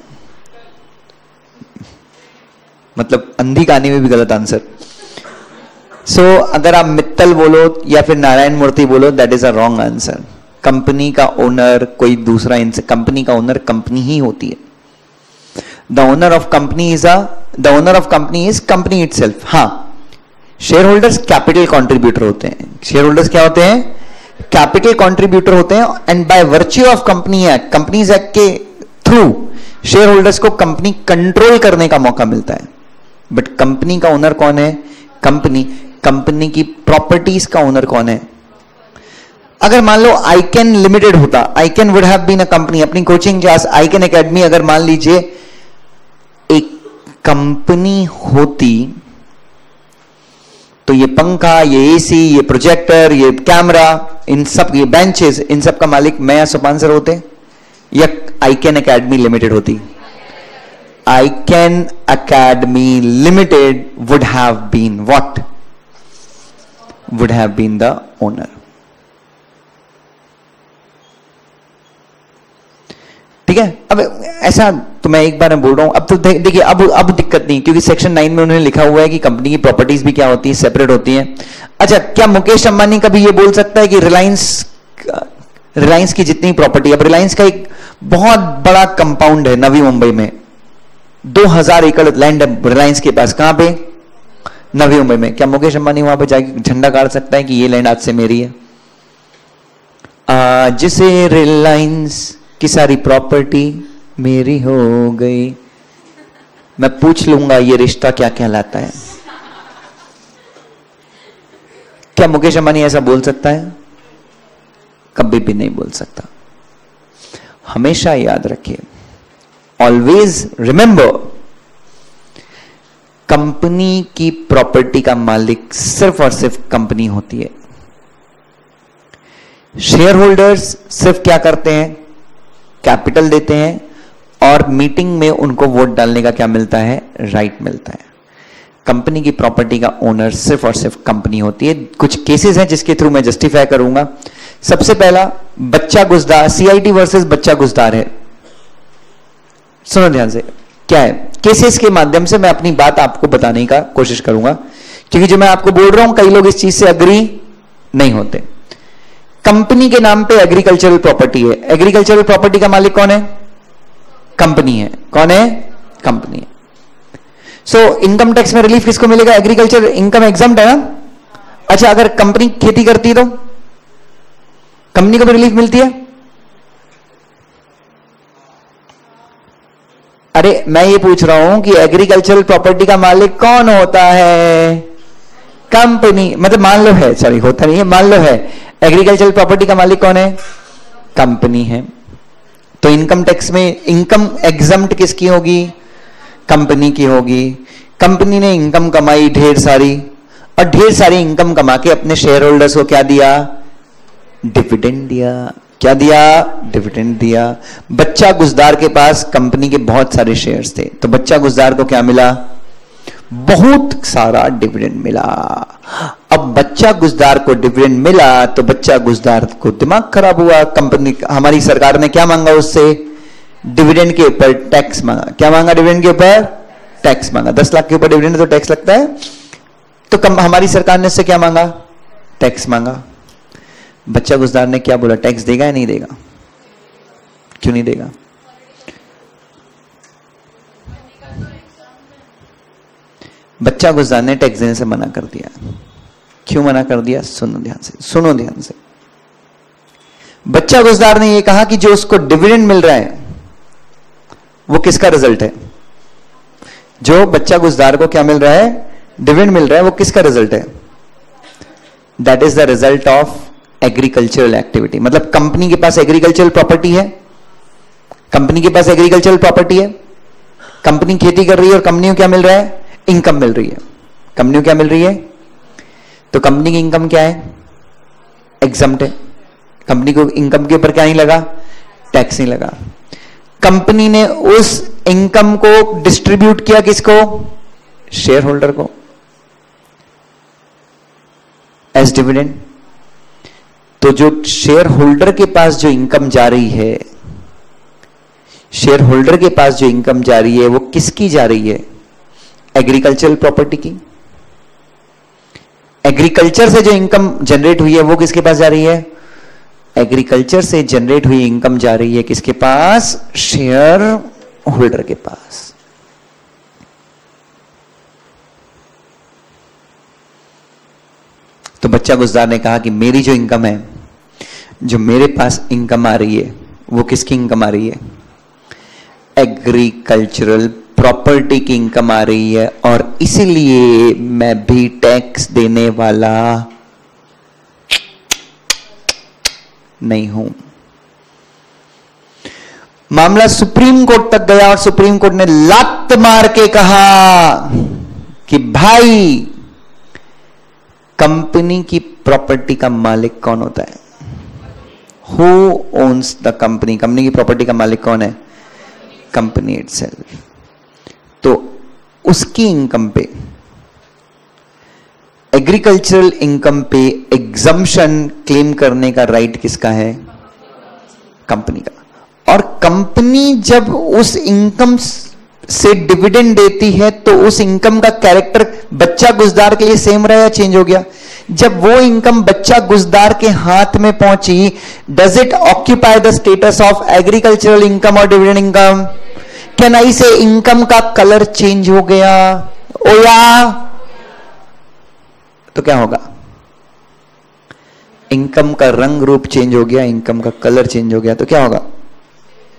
मतलब अंधी कहानी में भी गलत आंसर। सो so, अगर आप मित्तल बोलो या फिर नारायण मूर्ति बोलो, that is a wrong answer. Company का ओनर कोई दूसरा, कंपनी का ओनर कंपनी ही होती है। The owner of company is a the owner of company is company itself. हाँ, शेयर होल्डर्स कैपिटल कॉन्ट्रीब्यूटर होते हैं। शेयर होल्डर्स क्या होते हैं? कैपिटल कॉन्ट्रीब्यूटर होते हैं। And by virtue of company act, companies act के थ्रू शेयर होल्डर्स को कंपनी कंट्रोल करने का मौका मिलता है। बट कंपनी का ओनर कौन है? कंपनी। कंपनी की प्रॉपर्टीज का ओनर कौन है? अगर मान लो आईकैन लिमिटेड होता, ICAN would have been a company. अपनी कोचिंग क्लास आईकैन एकेडमी अगर मान लीजिए एक कंपनी होती तो ये पंखा, ये एसी, ये प्रोजेक्टर, ये कैमरा, इन सब, ये बेंचेस, इन सब का मालिक मैं या सुपान सर होते, या आईकैन एकेडमी लिमिटेड होती? ICAN academy limited would have been what? Would have been the owner. ठीक है, अब ऐसा तो मैं एक बार में बोल रहा हूं। अब तो देखिए, अब अब दिक्कत नहीं, क्योंकि सेक्शन नाइन में उन्होंने लिखा हुआ है कि कंपनी की प्रॉपर्टीज भी क्या होती है? सेपरेट होती हैं। अच्छा, क्या मुकेश अंबानी कभी ये बोल सकता है कि रिलायंस रिलायंस की जितनी प्रॉपर्टी, अब रिलायंस का एक बहुत बड़ा कंपाउंड है नवी मुंबई में, दो हजार एकड़ लैंड है रिलायंस के पास। कहां पे? नवी मुंबई में। क्या मुकेश अंबानी वहां पे जाके झंडा गाड़ सकता है कि ये लैंड आज से मेरी है? आज से रिलायंस की सारी प्रॉपर्टी मेरी हो गई। मैं पूछ लूंगा ये रिश्ता क्या कहलाता है? क्या मुकेश अंबानी ऐसा बोल सकता है? कभी भी नहीं बोल सकता। हमेशा याद रखिए, ऑलवेज रिमेंबर, कंपनी की प्रॉपर्टी का मालिक सिर्फ और सिर्फ कंपनी होती है। शेयर होल्डर्स सिर्फ क्या करते हैं? कैपिटल देते हैं और मीटिंग में उनको वोट डालने का क्या मिलता है? राइट मिलता है। कंपनी की प्रॉपर्टी का ओनर सिर्फ और सिर्फ कंपनी होती है। कुछ केसेस हैं जिसके थ्रू मैं जस्टिफाई करूंगा। सबसे पहला, बच्चा गुजदार, सीआईटी वर्सेस बच्चा गुजदार है। सुनो ध्यान से, क्या है? केसेस के माध्यम से मैं अपनी बात आपको बताने का कोशिश करूंगा, क्योंकि जो मैं आपको बोल रहा हूं कई लोग इस चीज से अग्री नहीं होते। कंपनी के नाम पे एग्रीकल्चरल प्रॉपर्टी है। एग्रीकल्चरल प्रॉपर्टी का मालिक कौन है? कंपनी है। कौन है? कंपनी है। सो इनकम टैक्स में रिलीफ किसको मिलेगा? एग्रीकल्चर इनकम एग्जम्प्ट है ना। अच्छा, अगर कंपनी खेती करती है तो कंपनी को भी रिलीफ मिलती है? अरे मैं ये पूछ रहा हूं कि एग्रीकल्चरल प्रॉपर्टी का मालिक कौन होता है? कंपनी। मतलब मान लो है, सॉरी होता नहीं है, मान लो है एग्रीकल्चरल प्रॉपर्टी का मालिक कौन है? कंपनी है। तो इनकम टैक्स में इनकम एग्जम्प्ट किसकी होगी? कंपनी की होगी। कंपनी ने इनकम कमाई ढेर सारी, और ढेर सारी इनकम कमा के अपने शेयर होल्डर्स को क्या दिया? डिविडेंड दिया। क्या दिया? डिविडेंड दिया। बच्चा गुजदार के पास कंपनी के बहुत सारे शेयर्स थे, तो बच्चा गुजदार को क्या मिला? बहुत सारा डिविडेंड मिला। अब बच्चा गुजदार को डिविडेंड मिला तो बच्चा गुजदार को दिमाग खराब हुआ। कंपनी, हमारी सरकार ने क्या मांगा उससे? डिविडेंड के ऊपर टैक्स मांगा। क्या मांगा? डिविडेंड के ऊपर टैक्स मांगा। दस लाख के ऊपर डिविडेंड तो टैक्स लगता है, तो कम हमारी सरकार ने उससे क्या मांगा? टैक्स मांगा। बच्चा गुजदार ने क्या बोला? टैक्स देगा या नहीं देगा? क्यों नहीं देगा? बच्चा गुजदार ने टैक्स देने से मना कर दिया। क्यों मना कर दिया? सुनो ध्यान से, सुनो ध्यान से। बच्चा गुजदार ने यह कहा कि जो उसको डिविडेंड मिल रहा है वो किसका रिजल्ट है? जो बच्चा गुजदार को क्या मिल रहा है? डिविडेंड मिल रहा है, वो किसका रिजल्ट है? That is the result of agricultural activity. मतलब कंपनी के पास एग्रीकल्चरल प्रॉपर्टी है, कंपनी के पास एग्रीकल्चरल प्रॉपर्टी है, कंपनी खेती कर रही है और कंपनी को क्या मिल रहा है? इनकम मिल रही है। कंपनी को क्या मिल रही है? तो कंपनी की इनकम क्या है? एग्जम्प्ट है। कंपनी को इनकम के ऊपर क्या नहीं लगा? टैक्स नहीं लगा। कंपनी ने उस इनकम को डिस्ट्रीब्यूट किया किसको? शेयर होल्डर को एज डिविडेंड। तो जो शेयर होल्डर के पास जो इनकम जा रही है, शेयर होल्डर के पास जो इनकम जा रही है वो किसकी जा रही है? एग्रीकल्चरल प्रॉपर्टी की। एग्रीकल्चर से जो इनकम जनरेट हुई है वो किसके पास जा रही है? एग्रीकल्चर से जनरेट हुई इनकम जा रही है किसके पास? शेयर होल्डर के पास। तो बच्चा गुजदार ने कहा कि मेरी जो इनकम है, जो मेरे पास इनकम आ रही है, वो किसकी इनकम आ रही है? एग्रीकल्चरल प्रॉपर्टी की इनकम आ रही है, और इसीलिए मैं भी टैक्स देने वाला नहीं हूं। मामला सुप्रीम कोर्ट तक गया और सुप्रीम कोर्ट ने लात मार के कहा कि भाई कंपनी की प्रॉपर्टी का मालिक कौन होता है? Who owns the company? Company की प्रॉपर्टी का मालिक कौन है? Company itself. तो उसकी इनकम पे, एग्रीकल्चरल इनकम पे एग्जम्पशन क्लेम करने का राइट किसका है? कंपनी का। और कंपनी जब उस इनकम से डिविडेंड देती है तो उस इनकम का कैरेक्टर बच्चा गुजदार के लिए सेम रहा या चेंज हो गया? जब वो इनकम बच्चा गुजदार के हाथ में पहुंची, does it occupy the status of agricultural income और डिविडेंड इनकम? क्या आई से इनकम का कलर चेंज हो गया? ओ या तो क्या होगा? इनकम का रंग रूप चेंज हो गया, इनकम का कलर चेंज हो गया, तो क्या होगा?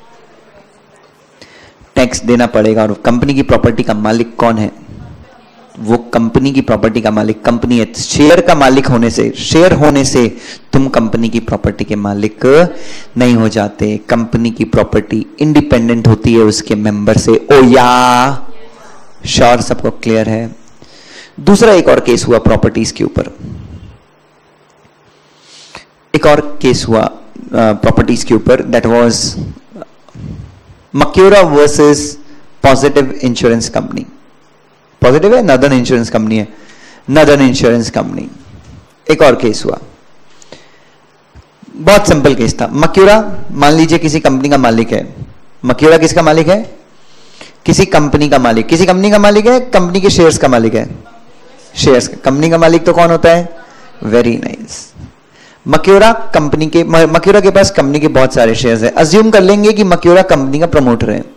टैक्स देना पड़ेगा। और कंपनी की प्रॉपर्टी का मालिक कौन है? वो कंपनी की प्रॉपर्टी का मालिक कंपनी है। शेयर का मालिक होने से, शेयर होने से तुम कंपनी की प्रॉपर्टी के मालिक नहीं हो जाते। कंपनी की प्रॉपर्टी इंडिपेंडेंट होती है उसके मेंबर से। ओ या श्योर, सबको क्लियर है। दूसरा एक और केस हुआ प्रॉपर्टीज के ऊपर, एक और केस हुआ प्रॉपर्टीज uh, के ऊपर, that was Macaura versus positive insurance company. Positive है, नदर्न इंश्योरेंस कंपनी है, नदर्न इंश्योरेंस कंपनी। एक और केस हुआ, बहुत सिंपल केस था। मक्यूरा मान लीजिए किसी कंपनी का मालिक है। मक्यूरा किसका मालिक है? किसी कंपनी का मालिक। किसी कंपनी का मालिक है, कंपनी के शेयर्स का मालिक है। शेयर्स का, कंपनी का मालिक तो कौन होता है? Very nice. मक्यूरा कंपनी के, मक्यूरा के पास कंपनी के बहुत सारे शेयर्स है। अज्यूम कर लेंगे कि मक्यूरा कंपनी का प्रमोटर है।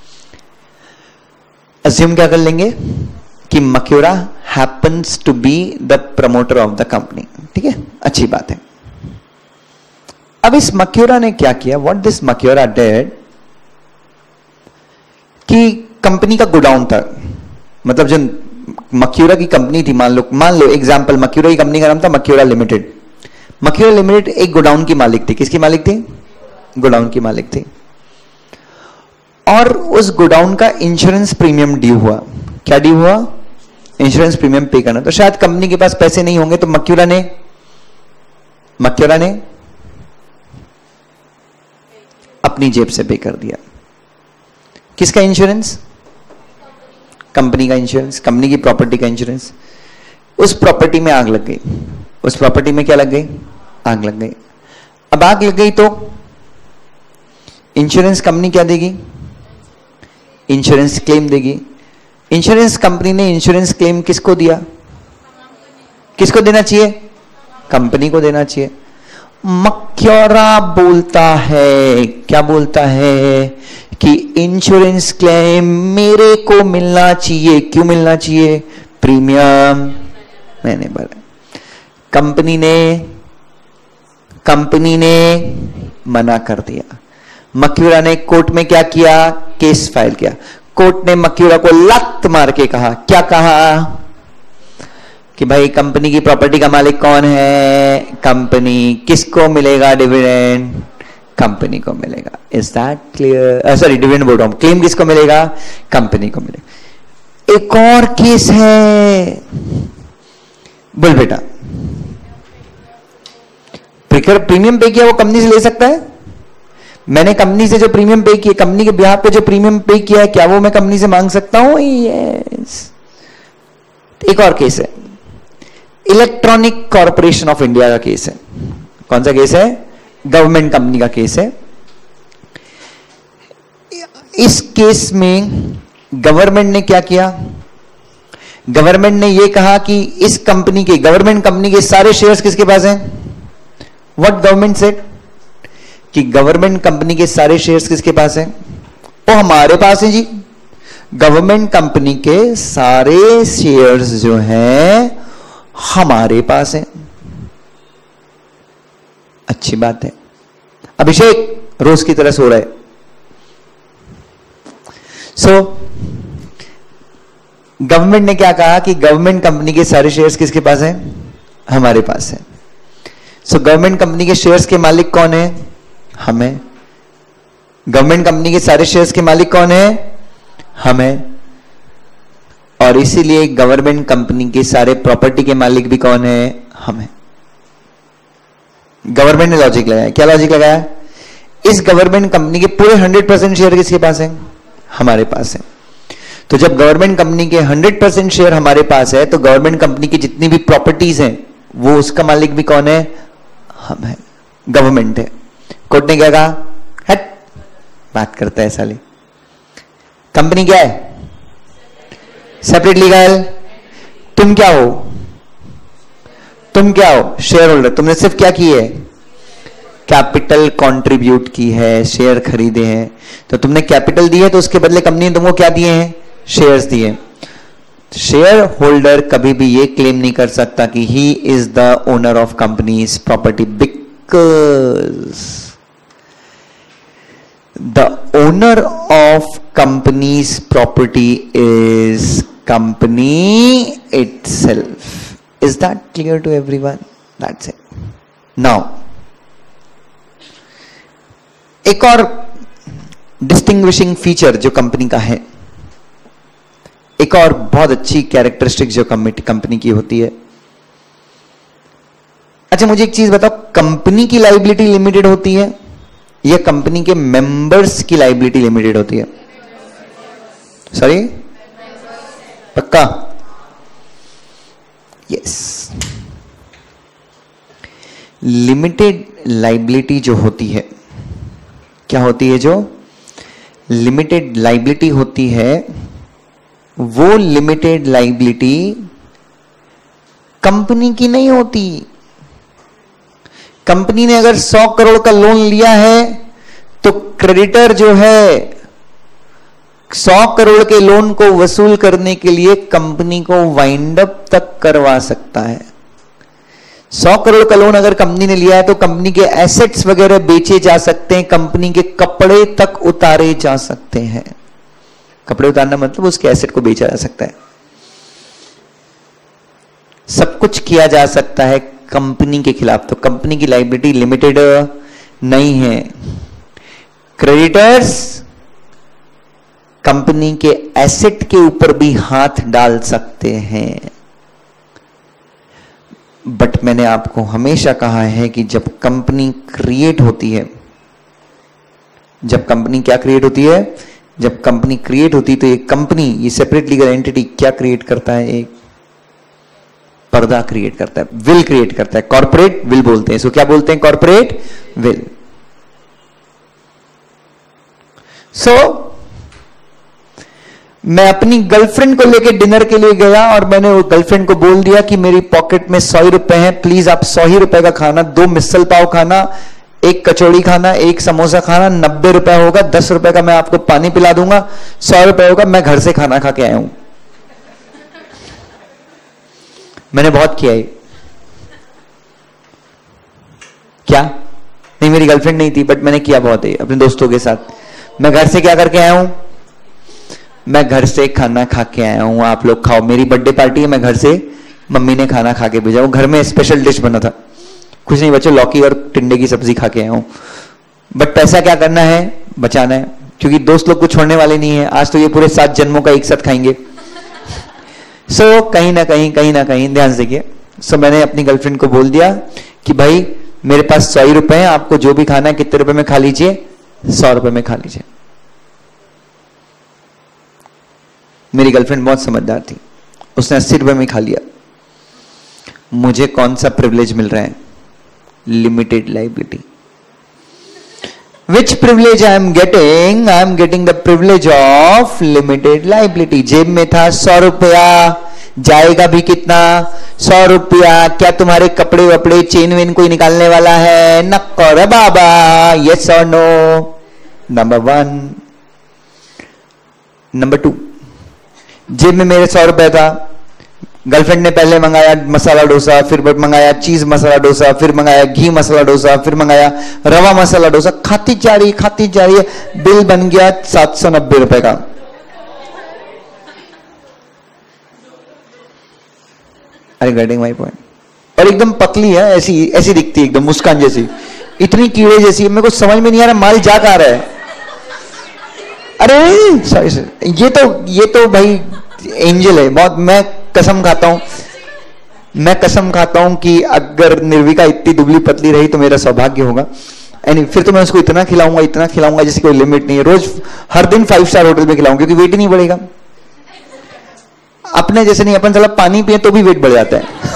अज्यूम क्या कर लेंगे कि Macaura happens to be the promoter of the company. ठीक है, अच्छी बात है। अब इस मक्यूरा ने क्या किया? व्हाट दिस मक्यूरा डिड, कि कंपनी का गोडाउन था, मतलब जो मक्यूरा की कंपनी थी, मान लो मान लो एग्जांपल, मक्यूरा की कंपनी का नाम था मक्यूरा लिमिटेड। मक्यूरा लिमिटेड एक गोडाउन की मालिक थी। किसकी मालिक थी? गोडाउन की मालिक थी। और उस गोडाउन का इंश्योरेंस प्रीमियम ड्यू हुआ। क्या ड्यू हुआ? इंश्योरेंस प्रीमियम पे करना। तो शायद कंपनी के पास पैसे नहीं होंगे, तो मक्यूरा ने मक्यूरा ने अपनी जेब से पे कर दिया। किसका इंश्योरेंस? कंपनी का इंश्योरेंस, कंपनी की प्रॉपर्टी का इंश्योरेंस। उस प्रॉपर्टी में आग लग गई। उस प्रॉपर्टी में क्या लग गई? आग लग गई। अब आग लग गई तो इंश्योरेंस कंपनी क्या देगी? इंश्योरेंस क्लेम देगी। इंश्योरेंस कंपनी ने इंश्योरेंस क्लेम किसको दिया? किसको देना चाहिए? कंपनी को देना चाहिए। मक्यूरा बोलता है, क्या बोलता है? कि इंश्योरेंस क्लेम मेरे को मिलना चाहिए। क्यों मिलना चाहिए? प्रीमियम मैंने भरा। कंपनी ने कंपनी ने मना कर दिया। मक्यूरा ने कोर्ट में क्या किया? केस फाइल किया। कोर्ट ने मक्यूरा को लत मार के कहा, क्या कहा? कि भाई कंपनी की प्रॉपर्टी का मालिक कौन है? कंपनी। किसको मिलेगा डिविडेंड? कंपनी को मिलेगा। Is that clear? Sorry, dividend बोल रहा हूं। क्लेम किसको मिलेगा? कंपनी को मिलेगा। एक और केस है, बोल बेटा। प्रीमियम पे किया वो कंपनी से ले सकता है? मैंने कंपनी से जो प्रीमियम पे किया, कंपनी के बिहाफ पे जो प्रीमियम पे किया है, क्या वो मैं कंपनी से मांग सकता हूं? यस। एक और केस है, इलेक्ट्रॉनिक कॉर्पोरेशन ऑफ इंडिया का केस है। कौन सा केस है? गवर्नमेंट कंपनी का केस है। इस केस में गवर्नमेंट ने क्या किया? गवर्नमेंट ने यह कहा कि इस कंपनी के, गवर्नमेंट कंपनी के सारे शेयर्स किसके पास हैं? What government said? कि गवर्नमेंट कंपनी के सारे शेयर्स किसके पास हैं? वो हमारे पास हैं जी। गवर्नमेंट कंपनी के सारे शेयर्स जो हैं हमारे पास हैं। अच्छी बात है। अभिषेक रोज की तरह सो रहा है। सो गवर्नमेंट ने क्या कहा कि गवर्नमेंट कंपनी के सारे शेयर्स किसके पास हैं? हमारे पास है। सो गवर्नमेंट कंपनी के शेयर्स के मालिक कौन है? हमें। गवर्नमेंट कंपनी के सारे शेयर्स के मालिक कौन है? हमें। और इसीलिए गवर्नमेंट कंपनी के सारे प्रॉपर्टी के मालिक भी कौन है? हमें। गवर्नमेंट ने लॉजिक लगाया। क्या लॉजिक लगाया? इस गवर्नमेंट कंपनी के पूरे हंड्रेड परसेंट शेयर किसके पास है? हमारे पास है। तो जब गवर्नमेंट कंपनी के हंड्रेड परसेंट शेयर हमारे पास है, तो गवर्नमेंट कंपनी की जितनी भी प्रॉपर्टीज हैं वो उसका मालिक भी कौन है? हम है, गवर्नमेंट है। कोर्ट ने क्या कहा? हट, बात करता है साली। कंपनी क्या है? Separate legal. तुम क्या हो? तुम क्या हो? Share holder. तुमने सिर्फ क्या की है? कैपिटल कंट्रीब्यूट की है, शेयर खरीदे हैं। तो तुमने कैपिटल दी है, तो उसके बदले कंपनी ने तुमको क्या दिए हैं? शेयर्स दिए। शेयर होल्डर कभी भी ये क्लेम नहीं कर सकता कि he is the owner of companies property, because the owner of companies property is company itself. Is that clear to everyone? That's it. Now, एक और डिस्टिंग्विशिंग फीचर जो कंपनी का है, एक और बहुत अच्छी कैरेक्टरिस्टिक जो कंपनी की होती है। अच्छा मुझे एक चीज बताओ, कंपनी की लाइबिलिटी लिमिटेड होती है या कंपनी के मेंबर्स की लाइबिलिटी लिमिटेड होती है? सॉरी, पक्का? यस। लिमिटेड लाइबिलिटी जो होती है, क्या होती है? जो लिमिटेड लाइबिलिटी होती है, वो लिमिटेड लाइबिलिटी कंपनी की नहीं होती। कंपनी ने अगर सौ करोड़ का लोन लिया है तो क्रेडिटर जो है सौ करोड़ के लोन को वसूल करने के लिए कंपनी को वाइंड अप तक करवा सकता है। सौ करोड़ का लोन अगर कंपनी ने लिया है तो कंपनी के एसेट्स वगैरह बेचे जा सकते हैं, कंपनी के कपड़े तक उतारे जा सकते हैं। कपड़े उतारना मतलब उसके एसेट को बेचा जा सकता है, सब कुछ किया जा सकता है कंपनी के खिलाफ। तो कंपनी की लायबिलिटी लिमिटेड नहीं है। क्रेडिटर्स कंपनी के एसेट के ऊपर भी हाथ डाल सकते हैं। बट मैंने आपको हमेशा कहा है कि जब कंपनी क्रिएट होती है, जब कंपनी क्या क्रिएट होती है, जब कंपनी क्रिएट होती है तो ये कंपनी, ये सेपरेट लीगल एंटिटी क्या क्रिएट करता है? एक पर्दा क्रिएट करता है, विल क्रिएट करता है। कॉर्पोरेट विल बोलते हैं इसको। क्या बोलते हैं? Corporate will. सो so, मैं अपनी गर्लफ्रेंड को लेके डिनर के लिए गया और मैंने वो गर्लफ्रेंड को बोल दिया कि मेरी पॉकेट में सौ ही रुपए हैं, प्लीज आप सौ ही रुपए का खाना, दो मिसल पाव खाना, एक कचौड़ी खाना, एक समोसा खाना, नब्बे रुपए होगा, दस रुपए का मैं आपको पानी पिला दूंगा, सौ रुपए होगा, मैं घर से खाना खा के आया हूं। मैंने बहुत किया है। क्या? नहीं, मेरी गर्लफ्रेंड नहीं थी, बट मैंने किया बहुत है अपने दोस्तों के साथ। मैं घर से क्या करके आया हूं? मैं घर से खाना खा के आया हूं, आप लोग खाओ। मेरी बर्थडे पार्टी है, मैं घर से मम्मी ने खाना खा के भेजा हूं। घर में स्पेशल डिश बना था, कुछ नहीं बच्चों, लौकी और टिंडे की सब्जी खा के आया हूं। बट पैसा क्या करना है? बचाना है, क्योंकि दोस्त लोग को छोड़ने वाले नहीं है। आज तो ये पूरे सात जन्मों का एक साथ खाएंगे। सो so, कहीं ना कहीं कहीं ना कहीं ध्यान से देखिए। सो so, मैंने अपनी गर्लफ्रेंड को बोल दिया कि भाई मेरे पास सौ ही रुपए हैं, आपको जो भी खाना है कितने रुपए में खा लीजिए? सौ रुपए में खा लीजिए। मेरी गर्लफ्रेंड बहुत समझदार थी, उसने अस्सी रुपए में खा लिया। मुझे कौन सा प्रिविलेज मिल रहा है? Limited liability. Which privilege I am getting? I am getting the privilege of limited liability. जेब में था सौ रुपया, जाएगा भी कितना? सौ रुपया। क्या तुम्हारे कपड़े वपड़े चेन वेन कोई निकालने वाला है? नक्को रे बाबा। यस और no? Number one. Number two, जेब में मेरे सौ रुपए था, गर्लफ्रेंड ने पहले मंगाया मसाला डोसा, फिर मंगाया चीज मसाला डोसा, फिर मंगाया घी मसाला डोसा, फिर मंगाया रवा मसाला डोसा, खाती जा रही खाती जा रही है। बिल बन गया सात सौ नब्बे रुपए का। अरे गेटिंग माय पॉइंट। और एकदम पतली है, ऐसी ऐसी दिखती है, एकदम मुस्कान जैसी, इतनी कीड़े जैसी। मेरे को समझ में नहीं आ रहा माल जा कहां रहा है। अरे सॉरी सॉरी, ये तो ये तो भाई एंजल है बहुत। मैं कसम खाता हूं, मैं कसम खाता हूं कि अगर निर्विका इतनी दुबली पतली रही तो मेरा सौभाग्य होगा। एनी फिर तो मैं उसको इतना खिलाऊंगा इतना खिलाऊंगा जिसकी कोई लिमिट नहीं है। रोज हर दिन फाइव स्टार होटल में खिलाऊंगा, क्योंकि वेट ही नहीं बढ़ेगा। अपने जैसे नहीं, अपन साला पानी पिए तो भी वेट बढ़ जाता है।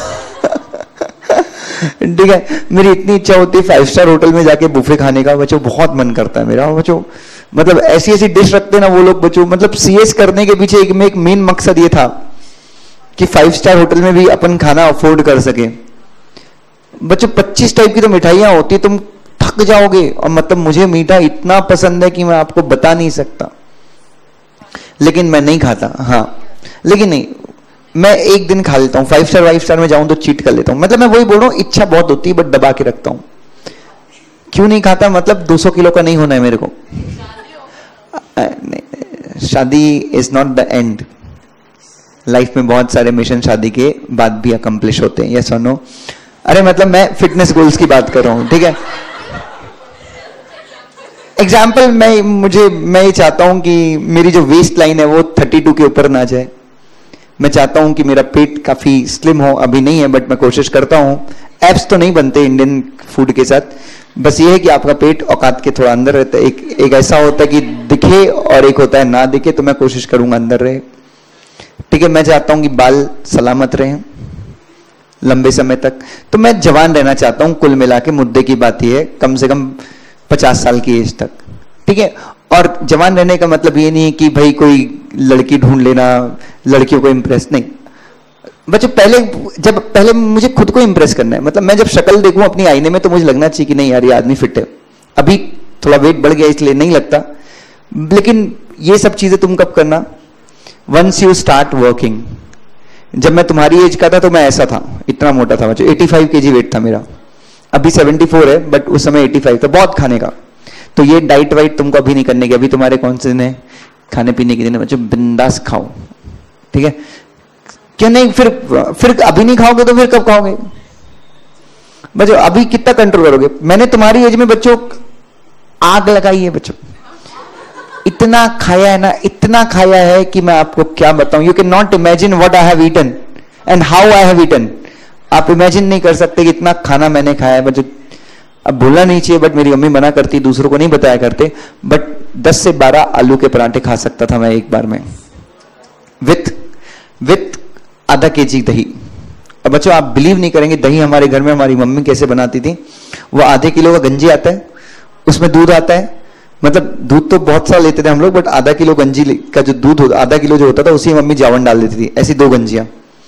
ठीक है, मेरी इतनी इच्छा होती है फाइव स्टार होटल में जाके बुफे खाने का, बच्चों बहुत मन करता है मेरा। बच्चों मतलब ऐसी ऐसी डिश रखते ना वो लोग, बच्चों मतलब सीएस करने के पीछे एक में एक मेन मकसद ये था कि फाइव स्टार होटल में भी अपन खाना अफोर्ड कर सके। बच्चों पच्चीस टाइप की तो मिठाइयां होती, तुम थक जाओगे। और मतलब मुझे मीठा इतना पसंद है कि मैं आपको बता नहीं सकता, लेकिन मैं नहीं खाता। हाँ, लेकिन नहीं, मैं एक दिन खा लेता हूँ। फाइव स्टार फाइव स्टार में जाऊं तो चीट कर लेता हूं। मतलब मैं वही बोल रहा हूं, इच्छा बहुत होती है बट दबा के रखता हूं। क्यों नहीं खाता? मतलब दो सौ किलो का नहीं होना है मेरे को। शादी is not the end. Life में बहुत सारे मिशन शादी के बाद भी अकम्प्लिश होते हैं, यस और नो? अरे मतलब मैं फिटनेस गोल्स की बात कर रहा हूं, ठीक है? एग्जाम्पल मैं मुझे मैं ये चाहता हूं कि मेरी जो वेस्ट लाइन है वो बत्तीस के ऊपर ना जाए। मैं चाहता हूं कि मेरा पेट काफी स्लिम हो, अभी नहीं है बट मैं कोशिश करता हूं। एब्स तो नहीं बनते इंडियन फूड के साथ, बस ये है कि आपका पेट औकात के थोड़ा अंदर रहता है। एक एक ऐसा होता है कि दिखे और एक होता है ना दिखे, तो मैं कोशिश करूंगा अंदर रहे, ठीक है? मैं चाहता हूं कि बाल सलामत रहें लंबे समय तक। तो मैं जवान रहना चाहता हूं, कुल मिला के मुद्दे की बात यह है, कम से कम पचास साल की एज तक, ठीक है? और जवान रहने का मतलब ये नहीं है कि भाई कोई लड़की ढूंढ लेना, लड़कियों को इंप्रेस, नहीं बच्चों। पहले जब पहले मुझे खुद को इंप्रेस करना है, मतलब मैं जब शक्ल देखूं अपनी आईने में तो मुझे लगना चाहिए कि नहीं यार ये आदमी फिट है। अभी थोड़ा वेट बढ़ गया इसलिए नहीं लगता, लेकिन ये सब चीजें तुम कब करना? Once you start working. जब मैं तुम्हारी एज का था तो मैं ऐसा था, इतना मोटा था बच्चों, पचासी केजी वेट था मेरा। अभी चौहत्तर है बट उस समय पचासी था, बहुत खाने का। तो ये डाइट वाइट तुमको अभी नहीं करने की, अभी तुम्हारे कौन से दिन है? खाने पीने के दिन है बच्चों, बिंदास खाओ, ठीक है? क्यों नहीं? फिर फिर अभी नहीं खाओगे तो फिर कब खाओगे बच्चों? अभी कितना कंट्रोल करोगे? मैंने तुम्हारी एज में बच्चों आग लगाई है बच्चों, इतना खाया है ना, इतना खाया है कि मैं आपको क्या बताऊं। You can not imagine what I have eaten and how I have eaten. आप इमेजिन नहीं कर सकते कि इतना खाना मैंने खाया है बच्चों। अब बोलना नहीं चाहिए बट मेरी मम्मी मना करती, दूसरों को नहीं बताया करते, बट दस से बारह आलू के पराठे खा सकता था मैं एक बार में, विथ विथ आधा केजी दही। अब बच्चों आप बिलीव नहीं करेंगे, दही हमारे घर में हमारी मम्मी कैसे बनाती थी। वो आधे किलो का गंजी आता है, उसमें दूध आता है, मतलब दूध तो बहुत सा लेते थे हम लोग, बट आधा किलो गंजी का जो दूध होता, आधा किलो जो होता था उसी मम्मी जावन डाल देती थी, ऐसी दो गंजियां।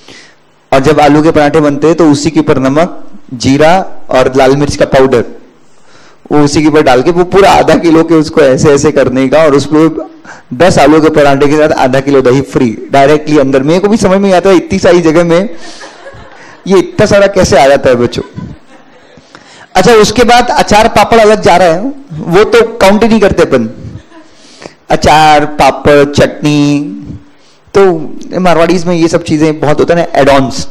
और जब आलू के पराठे बनते हैं तो उसी के ऊपर नमक, जीरा और लाल मिर्च का पाउडर वो उसी के ऊपर डाल के वो पूरा आधा किलो के उसको ऐसे ऐसे करने का, और उसको दस आलू के पराठे के साथ आधा किलो दही फ्री डायरेक्टली अंदर। मेरे को भी समझ में आता है इतनी सारी जगह में ये इतना सारा कैसे आ जाता है बच्चों। अच्छा उसके बाद अचार पापड़ अलग जा रहा है, वो तो काउंट ही नहीं करते अपन। अचार पापड़ चटनी, तो मारवाड़ीज में ये सब चीजें बहुत होता है ना, एड ऑन्स।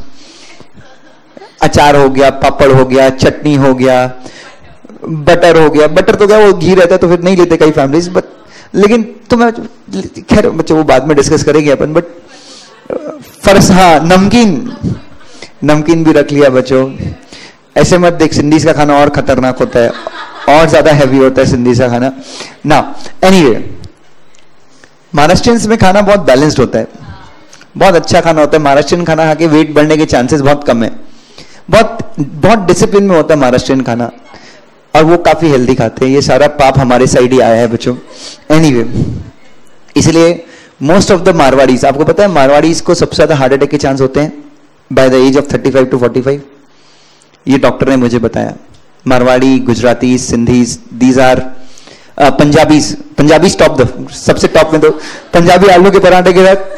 अचार हो गया, पापड़ हो गया, चटनी हो गया, बटर हो गया। बटर तो क्या वो घी रहता है तो फिर नहीं लेते कई फैमिलीज, बट लेकिन तो मैं खैर बच्चों वो बाद में डिस्कस करेंगे अपन। बट फर्स, हाँ नमकीन, नमकीन भी रख लिया बच्चों। ऐसे मत देख, सिंधीज का खाना और खतरनाक होता है, और ज्यादा हैवी होता है सिंधीज का खाना ना। एनीवे महाराष्ट्रियंस में खाना बहुत बैलेंस्ड होता है, बहुत अच्छा खाना होता है। महाराष्ट्रियन खाना खा के वेट बढ़ने के चांसेस बहुत कम है, बहुत बहुत डिसिप्लिन में होता है महाराष्ट्रियन खाना, और वो काफी हेल्दी खाते हैं। ये सारा पाप हमारे साइड ही आया है बच्चों। एनीवे इसलिए मोस्ट ऑफ द मारवाड़ीज, आपको पता है मारवाड़ीज को सबसे ज्यादा हार्ट अटैक के चांस होते हैं by the age of thirty five to forty five. ये डॉक्टर ने मुझे बताया। Marwari, Gujarati, Sindhis, these are Punjabis. Punjabi top the सबसे टॉप में, तो पंजाबी आलू के पराठे के साथ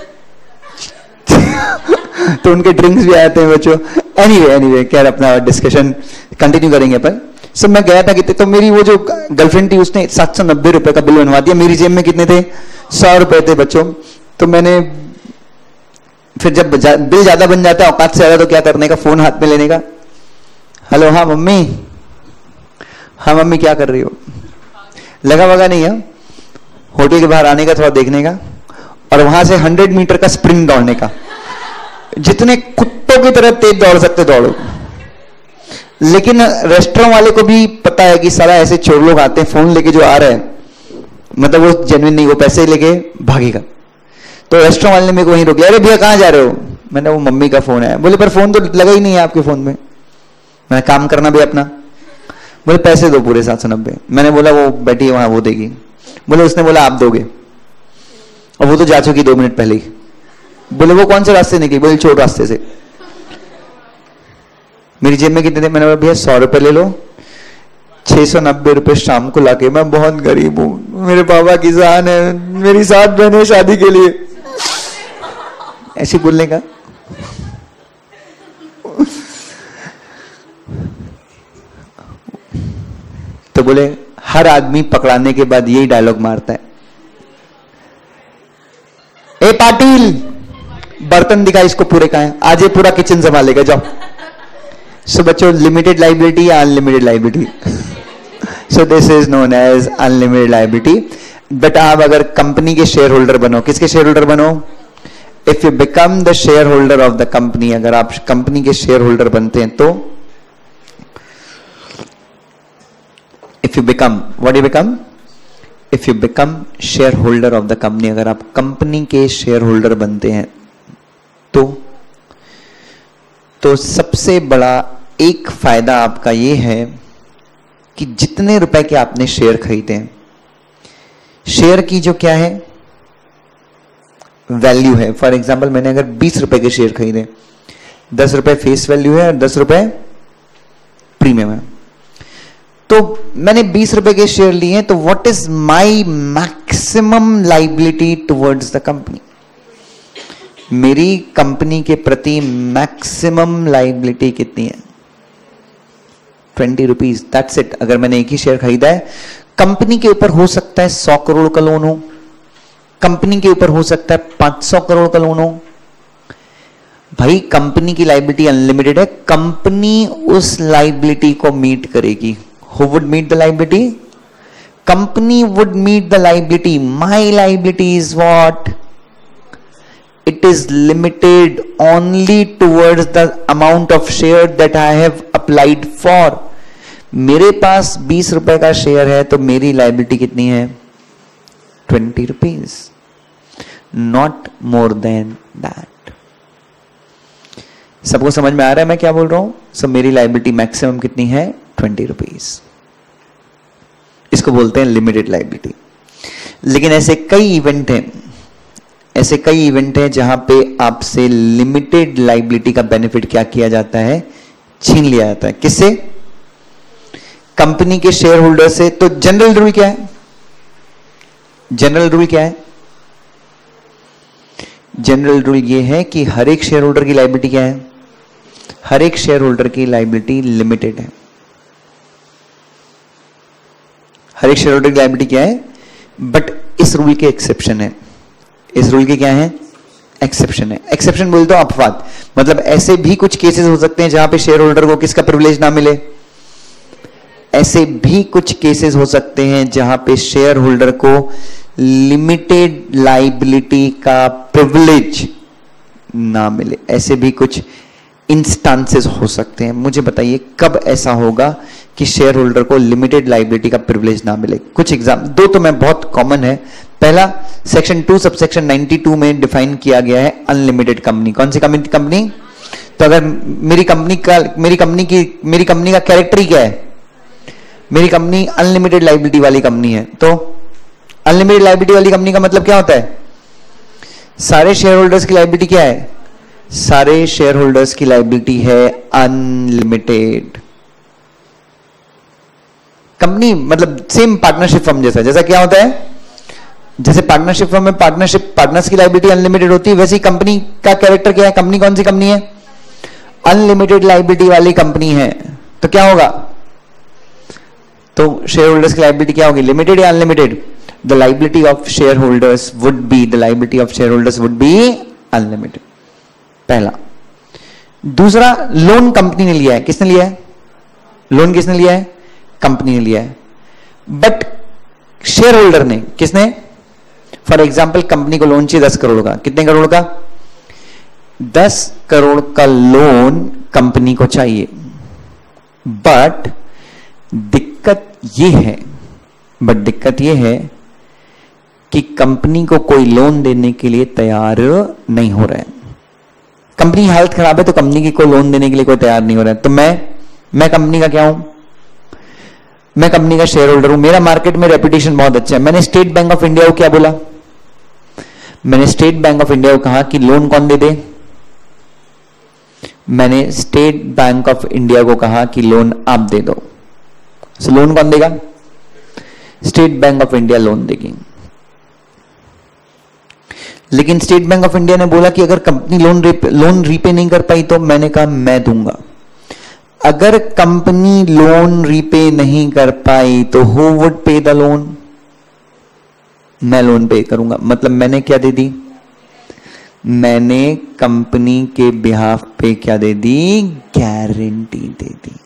तो उनके ड्रिंक्स भी आते हैं बच्चों। एनीवे एनीवे खैर अपना डिस्कशन कंटिन्यू करेंगे अपन। सो मैं गया था कितने, तो मेरी वो जो गर्लफ्रेंड थी उसने सात सौ नब्बे रुपए का बिल बनवा दिया। मेरी जेब में कितने थे? सौ रुपए थे बच्चों। तो मैंने फिर जब जा, बिल ज्यादा बन जाता है, औकात से ज्यादा, तो क्या करने का, फोन हाथ में लेने का। हेलो, हाँ मम्मी, हाँ मम्मी क्या कर रही हो? लगा वगा नहीं है, होटल के बाहर आने का, थोड़ा देखने का, और वहां से हंड्रेड मीटर का स्प्रिंट दौड़ने का। जितने कुत्तों की तरह तेज दौड़ सकते दौड़ो। लेकिन रेस्टोरेंट वाले को भी पता है कि सारा ऐसे चोर लोग आते हैं, फोन लेके जो आ रहे हैं, मतलब वो जेन्युइन नहीं, वो पैसे लेके भागेगा। तो रेस्टोरेंट वाले ने मेरे को वहीं रोका, अरे भैया कहाँ जा रहे हो? मैंने, वो मम्मी का फोन है। बोले पर फोन तो लगा ही नहीं है आपके फोन में। मैंने, काम करना भी अपना। बोले पैसे दो पूरे सात सौ नब्बे। मैंने बोला वो बैठी है वहां, वो देगी। बोले, उसने बोला आप दोगे, और वो तो जा चुकी दो मिनट पहले ही। बोले वो कौन से रास्ते निकली? बोले चोर रास्ते से। मेरी जेब में कितने थे? मैंने बोला भैया सौ रुपए ले लो, छह सौ नब्बे रुपए शाम को लाके, मैं बहुत गरीब हूं, मेरे पापा किसान है, मेरी सात बहनें शादी के लिए, ऐसे बोलने का। तो बोले हर आदमी पकड़ाने के बाद यही डायलॉग मारता है, ए पाटिल बर्तन दिखा इसको पूरे का है, आज ये पूरा किचन संभालेगा, जाओ। सो so, बच्चों लिमिटेड लाइबिलिटी या unlimited liability? So this is known as unlimited liability. But आप अगर कंपनी के शेयर होल्डर बनो, किसके शेयर होल्डर बनो? If you become the shareholder of the company, अगर आप कंपनी के शेयर होल्डर बनते हैं तो if you become, what you become? If you become shareholder of the company, अगर आप कंपनी के शेयर होल्डर बनते हैं तो तो सबसे बड़ा एक फायदा आपका ये है कि जितने रुपए के आपने शेयर खरीदे हैं, शेयर की जो क्या है वैल्यू है, फॉर एग्जांपल मैंने अगर बीस रुपए के शेयर खरीदे, दस रुपए फेस वैल्यू है और दस रुपए प्रीमियम है, तो मैंने बीस रुपए के शेयर लिए तो what is my maximum liability towards the company? मेरी कंपनी के प्रति मैक्सिमम लाइबिलिटी कितनी है? Twenty rupees, that's it. अगर मैंने एक ही शेयर खरीदा है, कंपनी के ऊपर हो सकता है सौ करोड़ का लोन हो, कंपनी के ऊपर हो सकता है पांच सौ करोड़ का लोन हो। भाई कंपनी की लाइबिलिटी अनलिमिटेड है, कंपनी उस लाइबिलिटी को मीट करेगी। Who would meet the liability? Company would meet the liability. My liability is what? It is limited only towards the amount of share that I have applied for. मेरे पास बीस रुपए का share है तो मेरी लाइबिलिटी कितनी है? Twenty rupees, not more than that. सबको समझ में आ रहा है मैं क्या बोल रहा हूं? सो so, मेरी लाइबिलिटी मैक्सिमम कितनी है? Twenty rupees. इसको बोलते हैं लिमिटेड लाइबिलिटी। लेकिन ऐसे कई इवेंट हैं ऐसे कई इवेंट हैं जहां पे आपसे लिमिटेड लाइबिलिटी का बेनिफिट क्या किया जाता है? छीन लिया जाता है। किससे? कंपनी के शेयर होल्डर से। तो जनरल रूल क्या है? जनरल रूल क्या है? जनरल रूल ये है कि हर एक शेयर होल्डर की लाइबिलिटी क्या है? हर एक शेयर होल्डर की लाइबिलिटी लिमिटेड है। हर एक शेयर होल्डर की लाइबिलिटी क्या है? बट इस रूल के एक्सेप्शन है। इस रूल के क्या है? एक्सेप्शन है। एक्सेप्शन बोल दो अपवाद, मतलब ऐसे भी कुछ केसेस हो सकते हैं जहां पे शेयर होल्डर को किसका प्रिविलेज ना मिले। ऐसे भी कुछ केसेस हो सकते हैं जहां पे शेयर होल्डर को लिमिटेड लाइबिलिटी का प्रिविलेज ना मिले। ऐसे भी कुछ इंस्टांसेस हो सकते हैं। मुझे बताइए कब ऐसा होगा कि शेयर होल्डर को लिमिटेड लाइबिलिटी का प्रिविलेज ना मिले? कुछ एग्जाम, दो तो मैं बहुत कॉमन है। पहला, section two subsection ninety two में डिफाइन किया गया है अनलिमिटेड कंपनी। कौन सी कंपनी? तो अगर मेरी कंपनी का मेरी कंपनी की मेरी कंपनी का कैरेक्टर ही क्या है? मेरी कंपनी अनलिमिटेड लाइबिलिटी वाली कंपनी है। तो अनलिमिटेड लाइबिलिटी वाली कंपनी का मतलब क्या होता है? सारे शेयर होल्डर्स की लाइबिलिटी क्या है? सारे शेयर होल्डर्स की लाइबिलिटी है अनलिमिटेड। कंपनी मतलब सेम पार्टनरशिप फर्म जैसा। जैसा क्या होता है? जैसे पार्टनरशिप फर्म में पार्टनरशिप पार्टनर्स की लाइबिलिटी अनलिमिटेड होती है, वैसे ही कंपनी का कैरेक्टर क्या है? कंपनी कौन सी कंपनी है? अनलिमिटेड लाइबिलिटी वाली कंपनी है। तो क्या होगा? तो शेयर होल्डर्स की लाइबिलिटी क्या होगी? लिमिटेड या unlimited? The liability of shareholders would be the liability of shareholders would be unlimited. पहला। दूसरा, लोन कंपनी ने लिया है। किसने लिया है? लोन किसने लिया है? कंपनी ने लिया है। बट शेयर होल्डर ने, किसने? फॉर एग्जाम्पल कंपनी को लोन चाहिए दस करोड़ का। कितने करोड़ का? दस करोड़ का लोन कंपनी को चाहिए। बट दिक्कत यह है बट दिक्कत यह है कि कंपनी को कोई लोन देने के लिए तैयार नहीं हो रहा है। कंपनी की हालत खराब है तो कंपनी की कोई लोन देने के लिए कोई तैयार नहीं हो रहा है। तो मैं मैं कंपनी का क्या हूं? मैं कंपनी का शेयर होल्डर हूं। मेरा मार्केट में रेपुटेशन बहुत अच्छा है। मैंने स्टेट बैंक ऑफ इंडिया को क्या बोला? मैंने स्टेट बैंक ऑफ इंडिया को कहा कि लोन कौन दे दे? मैंने स्टेट बैंक ऑफ इंडिया को कहा कि लोन आप दे दो। सो लोन कौन देगा? State Bank of India loan देगी। लेकिन स्टेट बैंक ऑफ इंडिया ने बोला कि अगर company loan repay, loan repay नहीं कर पाई तो मैंने कहा मैं दूंगा। अगर कंपनी लोन रीपे नहीं कर पाई तो who would pay the loan? मैं लोन पे करूंगा। मतलब मैंने क्या दे दी? मैंने कंपनी के बिहाफ पे क्या दे दी? गारंटी दे दी।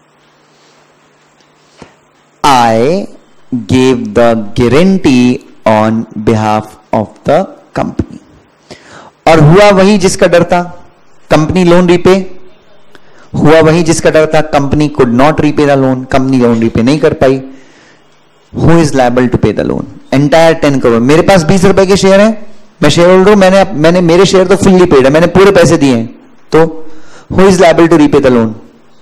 I gave the guarantee on behalf of the company. और हुआ वही जिसका डर था, कंपनी लोन रीपे। हुआ वही जिसका डर था, company could not repay the loan, company loan repay नहीं कर पाई। Who is liable to pay the loan? Entire ten crore. मेरे पास बीस रुपए के शेयर हैं, मैं शेयर होल्डर हूं, मैंने मैंने मेरे शेयर तो फुल्ली पेड है, मैंने पूरे पैसे दिए हैं, तो who is liable to repay the loan?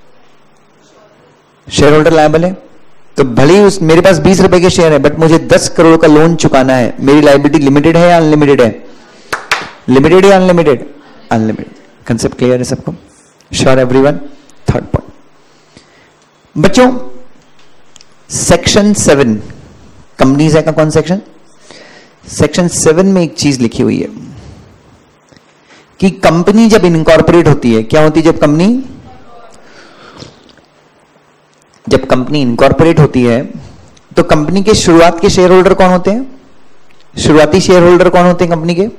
Shareholder liable है। तो भले ही उस मेरे पास बीस रुपए के शेयर है, बट मुझे दस करोड़ का लोन चुकाना है। मेरी लायबिलिटी लिमिटेड है या अनलिमिटेड है? लिमिटेड या अनलिमिटेड? अनलिमिटेड। कंसेप्ट क्लियर है सबको? Sure everyone? थर्ड पॉइंट बच्चों, सेक्शन सेवन कंपनीज है का कौन सेक्शन? सेक्शन सेवन में एक चीज लिखी हुई है कि कंपनी जब इनकॉर्पोरेट होती है, क्या होती है जब कंपनी जब कंपनी इनकॉर्पोरेट होती है तो कंपनी के शुरुआत के शेयर होल्डर कौन होते हैं? शुरुआती शेयर होल्डर कौन होते हैं कंपनी के?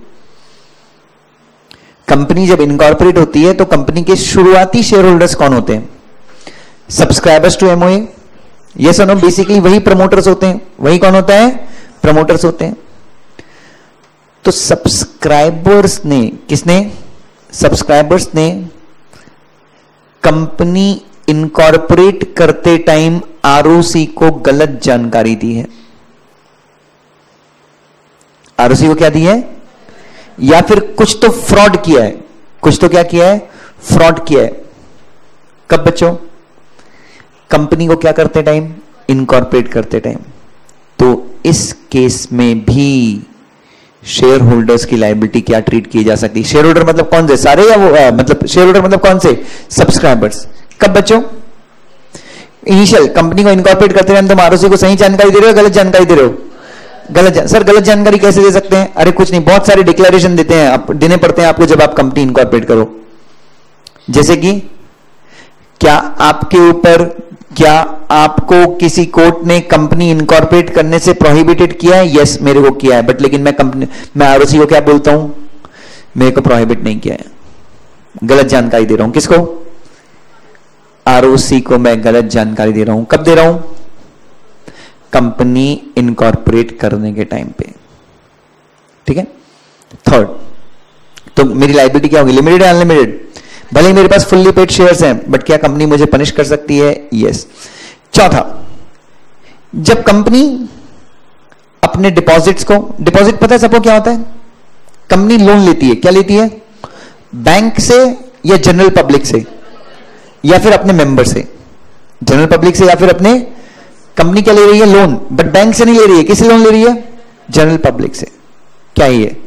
कंपनी जब इनकॉर्पोरेट होती है तो कंपनी के शुरुआती शेयर होल्डर्स कौन होते हैं? Subscribers to MOA. यस और नो? बेसिकली वही प्रमोटर्स होते हैं। वही कौन होता है? प्रमोटर्स होते हैं। तो सब्सक्राइबर्स ने, किसने? सब्सक्राइबर्स ने कंपनी इनकॉर्पोरेट करते टाइम आरओसी को गलत जानकारी दी है। आरओसी को क्या दी है? या फिर कुछ तो फ्रॉड किया है। कुछ तो क्या किया है? फ्रॉड किया है। कब बच्चों? कंपनी को क्या करते टाइम? इनकॉर्पोरेट करते टाइम। तो इस केस में भी शेयर होल्डर्स की लायबिलिटी क्या ट्रीट की जा सकती है? शेयर होल्डर मतलब कौन से? सारे या वो आ, मतलब शेयर होल्डर मतलब कौन से? सब्सक्राइबर्स। कब बच्चों? इनिशियल कंपनी को इनकॉर्पोरेट करते टाइम तुम आरओसी को सही जानकारी दे रहे हो, गलत जानकारी दे रहे हो? गलत जान... सर गलत जानकारी कैसे दे सकते हैं? अरे कुछ नहीं, बहुत सारे डिक्लेरेशन देते हैं आप, देने पड़ते हैं आपको जब आप कंपनी इनकॉर्पोरेट करो। जैसे कि क्या आपके ऊपर क्या आपको किसी कोर्ट ने कंपनी इनकॉर्पोरेट करने से प्रोहिबिटेड किया है? यस, मेरे को किया है, बट लेकिन मैं कंपनी मैं आरओसी को क्या बोलता हूं? मेरे को प्रोहिबिट नहीं किया है। गलत जानकारी दे रहा हूं। किसको? आरओसी को मैं गलत जानकारी दे रहा हूं। कब दे रहा हूं? कंपनी इनकॉर्पोरेट करने के टाइम पे। ठीक है। थर्ड, तो मेरी लायबिलिटी क्या होगी? लिमिटेड या अनलिमिटेड? भले ही मेरे पास फुल्ली पेड शेयर्स हैं, बट क्या कंपनी मुझे पनिश कर सकती है? यस। चौथा, जब कंपनी अपने डिपॉजिट्स को, डिपॉजिट पता है सबको क्या होता है? कंपनी लोन लेती है। क्या लेती है? बैंक से या जनरल पब्लिक से या फिर अपने मेंबर से? जनरल पब्लिक से या फिर अपने, कंपनी क्या ले रही है? लोन, बट बैंक से नहीं ले रही है। किससे लोन ले रही है? जनरल पब्लिक से। क्या है ये?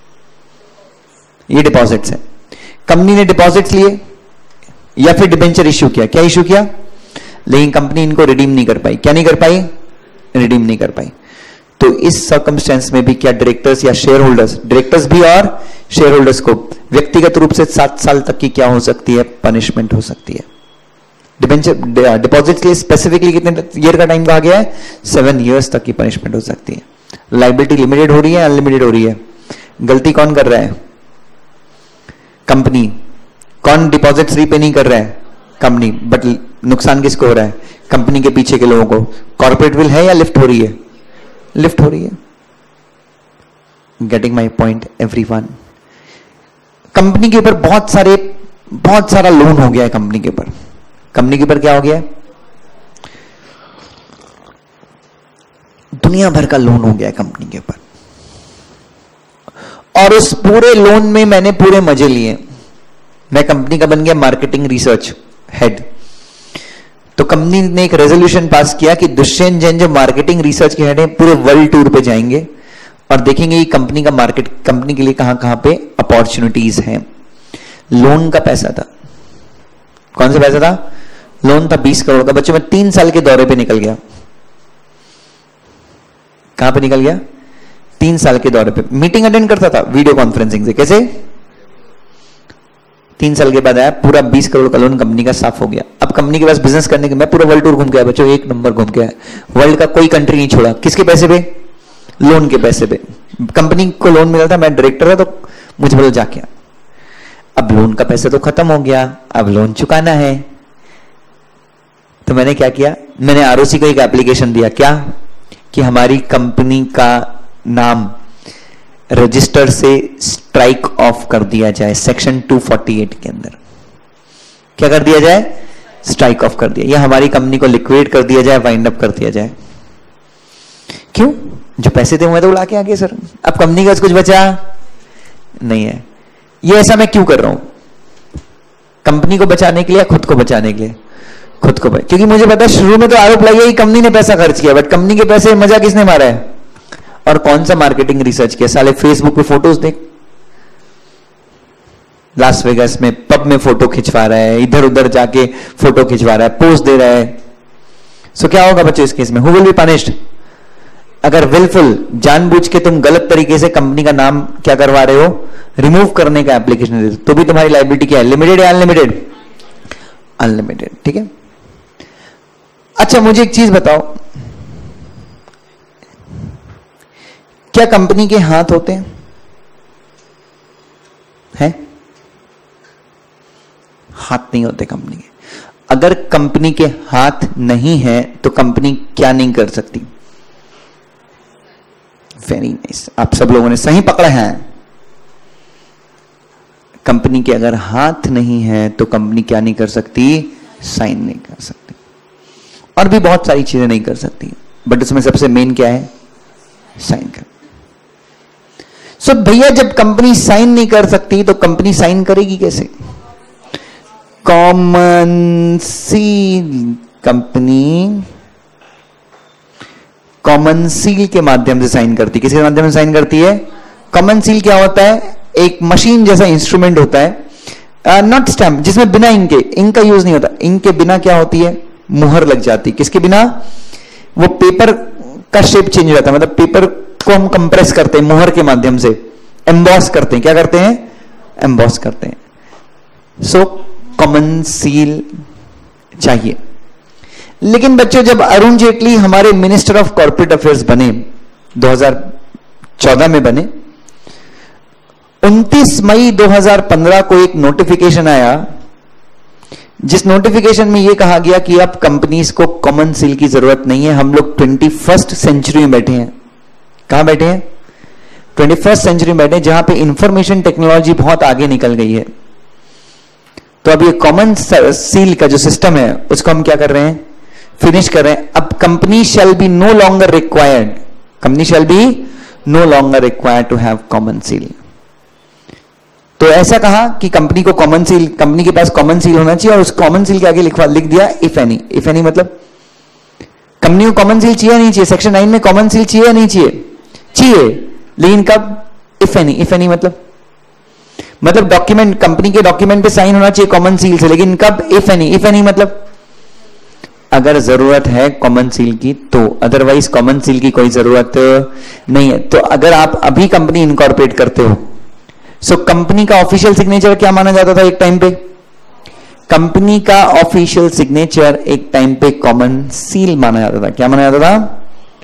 ये डिपॉजिट्स है। कंपनी ने डिपॉजिट्स लिए या फिर डिबेंचर इश्यू किया। क्या इश्यू किया? लेकिन कंपनी इनको रिडीम नहीं कर पाई। क्या नहीं कर पाई? रिडीम नहीं कर पाई। तो इस सर्कमस्टेंस में भी क्या डायरेक्टर्स या शेयर होल्डर्स, डायरेक्टर्स भी और शेयर होल्डर्स को व्यक्तिगत रूप से सात साल तक की क्या हो सकती है? पनिशमेंट हो सकती है। डिबेंचर डिपॉजिट के लिए स्पेसिफिकली कितने ईयर का टाइम कहा गया है? सेवन ईयर्स तक की पनिशमेंट हो सकती है। लायबिलिटी लिमिटेड हो रही है, अनलिमिटेड हो रही है? गलती कौन कर रहा है? कंपनी। कौन डिपॉजिट रीपे नहीं कर रहा है? कंपनी। बट नुकसान किसको हो रहा है? कंपनी के पीछे के लोगों को। कॉर्पोरेट विल है या लिफ्ट हो रही है? लिफ्ट हो रही है। Getting my point everyone? Company के ऊपर बहुत सारे बहुत सारा लोन हो गया है। कंपनी के ऊपर कंपनी के ऊपर क्या हो गया है? दुनिया भर का लोन हो गया है कंपनी के ऊपर, और उस पूरे लोन में मैंने पूरे मजे लिए। मैं कंपनी का बन गया मार्केटिंग रिसर्च हेड। तो कंपनी ने एक रेजोल्यूशन पास किया कि दुष्यंत जैन जो मार्केटिंग रिसर्च के हेड है, पूरे वर्ल्ड टूर पे जाएंगे और देखेंगे कि कंपनी का मार्केट, कंपनी के लिए कहां कहां पे अपॉर्चुनिटीज हैं। लोन का पैसा था। कौन सा पैसा था? लोन था बीस करोड़ का। बच्चों, मैं तीन साल के दौरे पे निकल गया। कहां पे निकल गया? तीन साल के दौरे पे। मीटिंग अटेंड करता था वीडियो कॉन्फ्रेंसिंग से। कैसे? तीन साल के बाद आया, पूरा बीस करोड़ का लोन कंपनी का साफ हो गया। अब कंपनी के पास बिजनेस करने के, मैं पूरा वर्ल्ड टूर घूम के आया बच्चों, एक नंबर घूम के आया। वर्ल्ड का कोई कंट्री नहीं छोड़ा। किसके पैसे पे? लोन के पैसे पे। कंपनी को लोन मिला था, मैं डायरेक्टर है तो मुझे बोलो जा क्या, अब लोन का पैसा तो खत्म हो गया, अब लोन चुकाना है। तो मैंने क्या किया, मैंने आरओसी को एक एप्लीकेशन दिया, क्या कि हमारी कंपनी का नाम रजिस्टर से स्ट्राइक ऑफ कर दिया जाए, सेक्शन टू फोर्टी एट के अंदर क्या कर दिया जाए, स्ट्राइक ऑफ कर दिया, या हमारी कंपनी को लिक्विडेट कर दिया जाए, वाइंड अप कर दिया जाए। क्यों, जो पैसे थे हुए तो उड़ा के आगे सर, अब कंपनी का कुछ बचा नहीं है। ये ऐसा मैं क्यों कर रहा हूं, कंपनी को बचाने के लिए, खुद को बचाने के लिए, खुद को, क्योंकि मुझे पता है शुरू में तो आरोप लगाइए कंपनी ने पैसा खर्च किया, बट कंपनी के पैसे मजा किसने मारा है, और कौन सा मार्केटिंग रिसर्च किया। साले फेसबुक पे फोटोज देख, लास वेगास में पब में फोटो खिंचवा रहा है, इधर उधर जाके फोटो खिंचवा रहा है, पोस्ट दे रहा है। सो क्या होगा बच्चों इस केस में, हु विल बी पनिश्ड। अगर विलफुल जानबूझ के तुम गलत तरीके से कंपनी का नाम क्या करवा रहे हो, रिमूव करने का एप्लीकेशन दे, तो भी तुम्हारी लायबिलिटी क्या है, लिमिटेड या अनलिमिटेड, अनलिमिटेड। ठीक है, अच्छा मुझे एक चीज बताओ, क्या कंपनी के हाथ होते हैं, है? हाथ नहीं होते कंपनी के। अगर कंपनी के हाथ नहीं है तो कंपनी क्या नहीं कर सकती, वेरी नाइस, आप सब लोगों ने सही पकड़ा है। कंपनी के अगर हाथ नहीं है तो कंपनी क्या नहीं कर सकती, साइन नहीं कर सकती, और भी बहुत सारी चीजें नहीं कर सकती, बट उसमें सबसे मेन क्या है, साइन कर। सो so, भैया जब कंपनी साइन नहीं कर सकती तो कंपनी साइन करेगी कैसे, common seal, company common seal के माध्यम से साइन करती है। किसके माध्यम से साइन करती है, कॉमन सील क्या होता है, एक मशीन जैसा इंस्ट्रूमेंट होता है, नॉट स्टैम्प, जिसमें बिना इंक के, इंक का यूज नहीं होता, इंक के बिना क्या होती है, मुहर लग जाती। किसके बिना, वो पेपर का शेप चेंज हो जाता है, मतलब पेपर को हम कंप्रेस करते हैं मुहर के माध्यम से, एम्बॉस करते हैं, क्या करते हैं, एम्बॉस करते हैं। सो कॉमन सील चाहिए। लेकिन बच्चों जब अरुण जेटली हमारे मिनिस्टर ऑफ कॉर्पोरेट अफेयर्स बने, दो हज़ार चौदह में बने, उनतीस मई दो हज़ार पंद्रह को एक नोटिफिकेशन आया, जिस नोटिफिकेशन में यह कहा गया कि अब कंपनीज को कॉमन सील की जरूरत नहीं है, हम लोग ट्वेंटी फर्स्ट सेंचुरी में बैठे हैं। कहां बैठे हैं, ट्वेंटी फर्स्ट सेंचुरी में बैठे हैं, जहां पे इंफॉर्मेशन टेक्नोलॉजी बहुत आगे निकल गई है। तो अब ये कॉमन सील का जो सिस्टम है उसको हम क्या कर रहे हैं, फिनिश कर रहे हैं। अब company shall be no longer required, company shall be no longer required to have common seal. तो ऐसा कहा कि कंपनी को कॉमन सील, कंपनी के पास कॉमन सील होना चाहिए, और उस कॉमन सील के आगे लिखवा लिख दिया इफ एनी। इफ एनी मतलब कंपनी को कॉमन सील चाहिए नहीं चाहिए, सेक्शन नाइन में कॉमन सील चाहिए नहीं चाहिए, चाहिए, लेकिन कब, इफ एनी। इफ एनी मतलब मतलब डॉक्यूमेंट, कंपनी के डॉक्यूमेंट पे साइन होना चाहिए कॉमन सील से, लेकिन कब, इफ एनी। इफ एनी मतलब अगर जरूरत है कॉमन सील की तो, अदरवाइज कॉमन सील की कोई जरूरत नहीं है। तो अगर आप अभी कंपनी इनकॉर्पोरेट करते हो, सो कंपनी का ऑफिशियल सिग्नेचर क्या माना जाता था एक टाइम पे, कंपनी का ऑफिशियल सिग्नेचर एक टाइम पे कॉमन सील माना जाता था। क्या माना जाता था,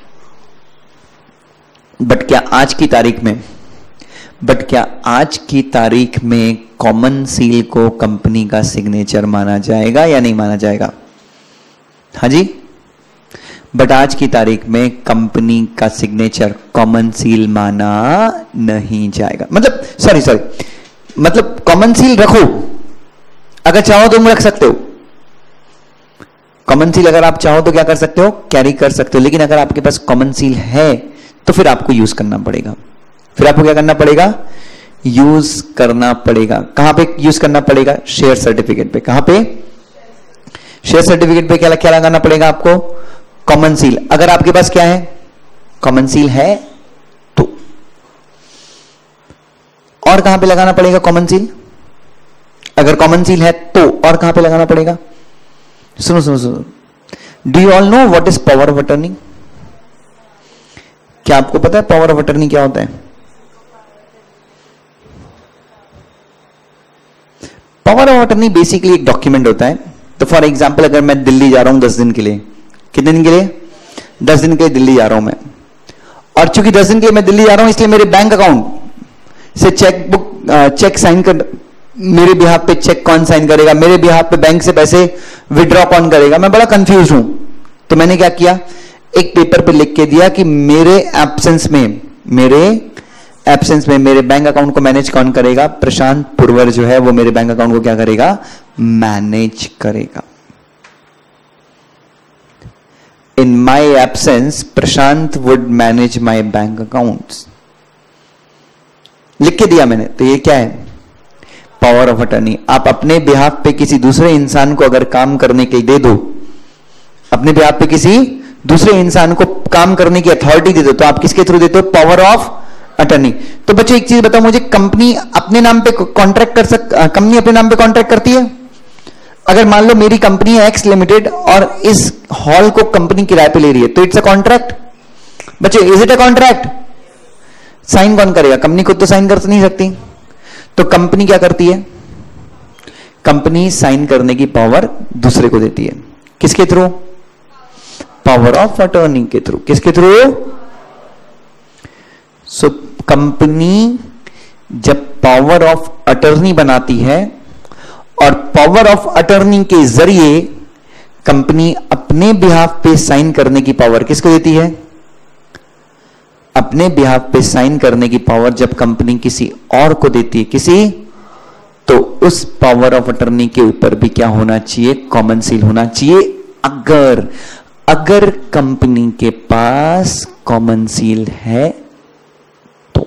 बट क्या आज की तारीख में बट क्या आज की तारीख में कॉमन सील को कंपनी का सिग्नेचर माना जाएगा या नहीं माना जाएगा, हाँ जी, बट आज की तारीख में कंपनी का सिग्नेचर कॉमन सील माना नहीं जाएगा। मतलब सॉरी सॉरी मतलब कॉमन सील रखो, अगर चाहो तो तुम रख सकते हो कॉमन सील, अगर आप चाहो तो क्या कर सकते हो, कैरी कर सकते हो, लेकिन अगर आपके पास कॉमन सील है तो फिर आपको यूज करना पड़ेगा। फिर आपको क्या करना पड़ेगा, यूज करना पड़ेगा। कहां पे यूज करना पड़ेगा, शेयर सर्टिफिकेट पे। कहां पे, शेयर सर्टिफिकेट पे क्या क्या लगाना पड़ेगा आपको, कॉमन सील। अगर आपके पास क्या है, कॉमन सील है तो। और कहां पे लगाना पड़ेगा कॉमन सील, अगर कॉमन सील है तो और कहां पे लगाना पड़ेगा, सुनो सुनो सुनो, do you all know what is power of attorney? क्या आपको पता है पावर ऑफ अटर्नी क्या होता है? पावर ऑफ अटर्नी बेसिकली एक डॉक्यूमेंट होता है। तो फॉर एग्जाम्पल अगर मैं दिल्ली जा रहा हूं दस दिन के लिए, कितने दिन के लिए, दस दिन के लिए दिल्ली जा रहा हूं मैं, और चूंकि दस दिन के लिए मैं दिल्ली जा रहा हूं इसलिए मेरे बैंक अकाउंट से चेक बुक चेक साइन कर, मेरे बिहाफ पे चेक कौन साइन करेगा, मेरे बिहाफ पे बैंक से पैसे विड्रॉ कौन करेगा, मैं बड़ा कंफ्यूज हूं। तो मैंने क्या किया, एक पेपर पे लिख के दिया कि मेरे एब्सेंस में मेरे एब्सेंस में मेरे बैंक अकाउंट को मैनेज कौन करेगा, प्रशांत पुरवर जो है वो मेरे बैंक अकाउंट को क्या करेगा, मैनेज करेगा। In my absence Prashant would manage my bank accounts, लिख के दिया मैंने। तो ये क्या है, पावर ऑफ अटर्नी। आप अपने बिहाफ पे किसी दूसरे इंसान को अगर काम करने के लिए दे दो, अपने बिहाफ पे किसी दूसरे इंसान को काम करने की अथॉरिटी दे दो, तो आप किसके थ्रू देते हो, पावर ऑफ अटर्नी। तो बच्चों एक चीज बताओ मुझे, कंपनी अपने नाम पे कॉन्ट्रैक्ट कर सक कंपनी अपने नाम पे कॉन्ट्रैक्ट करती है? अगर मान लो मेरी कंपनी है एक्स लिमिटेड और इस हॉल को कंपनी किराए पे ले रही है, तो इट्स अ कॉन्ट्रैक्ट। बच्चों is it a contract? Sign कौन करेगा, कंपनी खुद तो साइन कर नहीं सकती, तो कंपनी क्या करती है, कंपनी साइन करने की पावर दूसरे को देती है। किसके थ्रू, पावर ऑफ अटर्नी के थ्रू। किसके थ्रू? सो कंपनी जब पावर ऑफ अटर्नी बनाती है और पावर ऑफ अटर्नी के जरिए कंपनी अपने बिहाफ पे साइन करने की पावर किसको देती है, अपने बिहाफ पे साइन करने की पावर जब कंपनी किसी और को देती है, किसी, तो उस पावर ऑफ अटर्नी के ऊपर भी क्या होना चाहिए, कॉमन सील होना चाहिए। अगर अगर कंपनी के पास कॉमन सील है तो।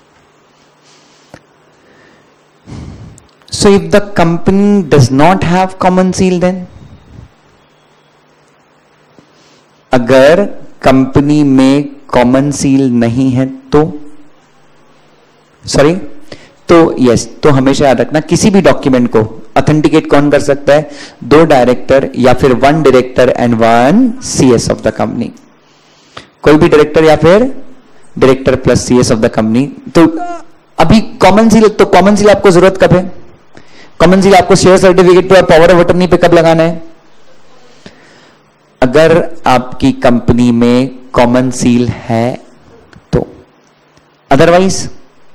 So if the company does not have common seal, then अगर कंपनी में कॉमन सील नहीं है तो, सॉरी तो यस, तो हमेशा याद रखना किसी भी डॉक्यूमेंट को ऑथेंटिकेट कौन कर सकता है, दो डायरेक्टर या फिर one director and one CS of the company, कोई भी डायरेक्टर या फिर director plus CS of the company. तो अभी कॉमन सील, तो कॉमन सील आपको जरूरत कब है, कॉमन सील आपको शेयर सर्टिफिकेट पे और पावर ऑफ अटर्नी पे कब लगाना है, अगर आपकी कंपनी में कॉमन सील है तो। अदरवाइज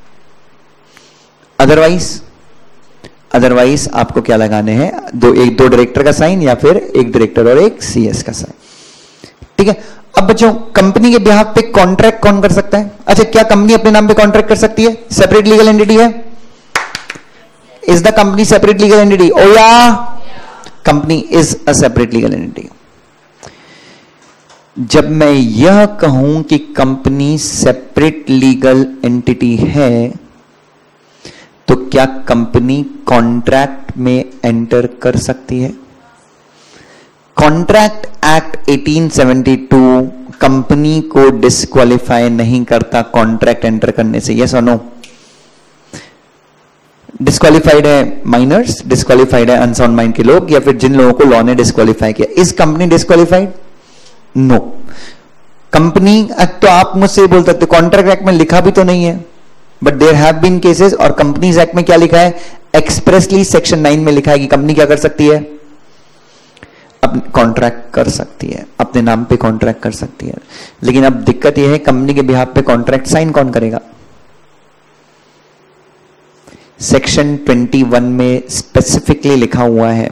अदरवाइज अदरवाइज आपको क्या लगाने हैं, दो एक दो डायरेक्टर का साइन या फिर एक डायरेक्टर और एक सीएस का साइन। ठीक है। अब बच्चों कंपनी के बिहाफ पे कॉन्ट्रैक्ट कौन कर सकता है? अच्छा, क्या कंपनी अपने नाम पे कॉन्ट्रैक्ट कर सकती है? सेपरेट लीगल एंटिटी है? Is the company separate legal entity? Oh yeah company is a separate legal entity. जब मैं यह कहूं कि कंपनी सेपरेट लीगल एंटिटी है, तो क्या कंपनी कॉन्ट्रैक्ट में एंटर कर सकती है? कॉन्ट्रैक्ट एक्ट अठारह सौ बहत्तर कंपनी को डिस्क्वालीफाई नहीं करता कॉन्ट्रैक्ट एंटर करने से, यस और नो? डिस्क्वालीफाइड है माइनर्स, डिस्क्वालीफाइड है अनसाउंड माइंड के लोग, या फिर जिन लोगों को लॉ ने डिस्क्वालीफाई किया। इस कंपनी डिस्क्वालीफाइड? नो। कंपनी, तो आप मुझसे बोल सकते कॉन्ट्रैक्ट एक्ट में लिखा भी तो नहीं है, but there have been cases, और कंपनीज एक्ट में क्या लिखा है, एक्सप्रेसली सेक्शन नाइन में लिखा है कि कंपनी क्या कर सकती है, अपने कॉन्ट्रैक्ट कर सकती है, अपने नाम पे कॉन्ट्रैक्ट कर सकती है। लेकिन अब दिक्कत यह है, कंपनी के बिहाफ पे कॉन्ट्रैक्ट साइन कौन करेगा? सेक्शन इक्कीस में स्पेसिफिकली लिखा हुआ है,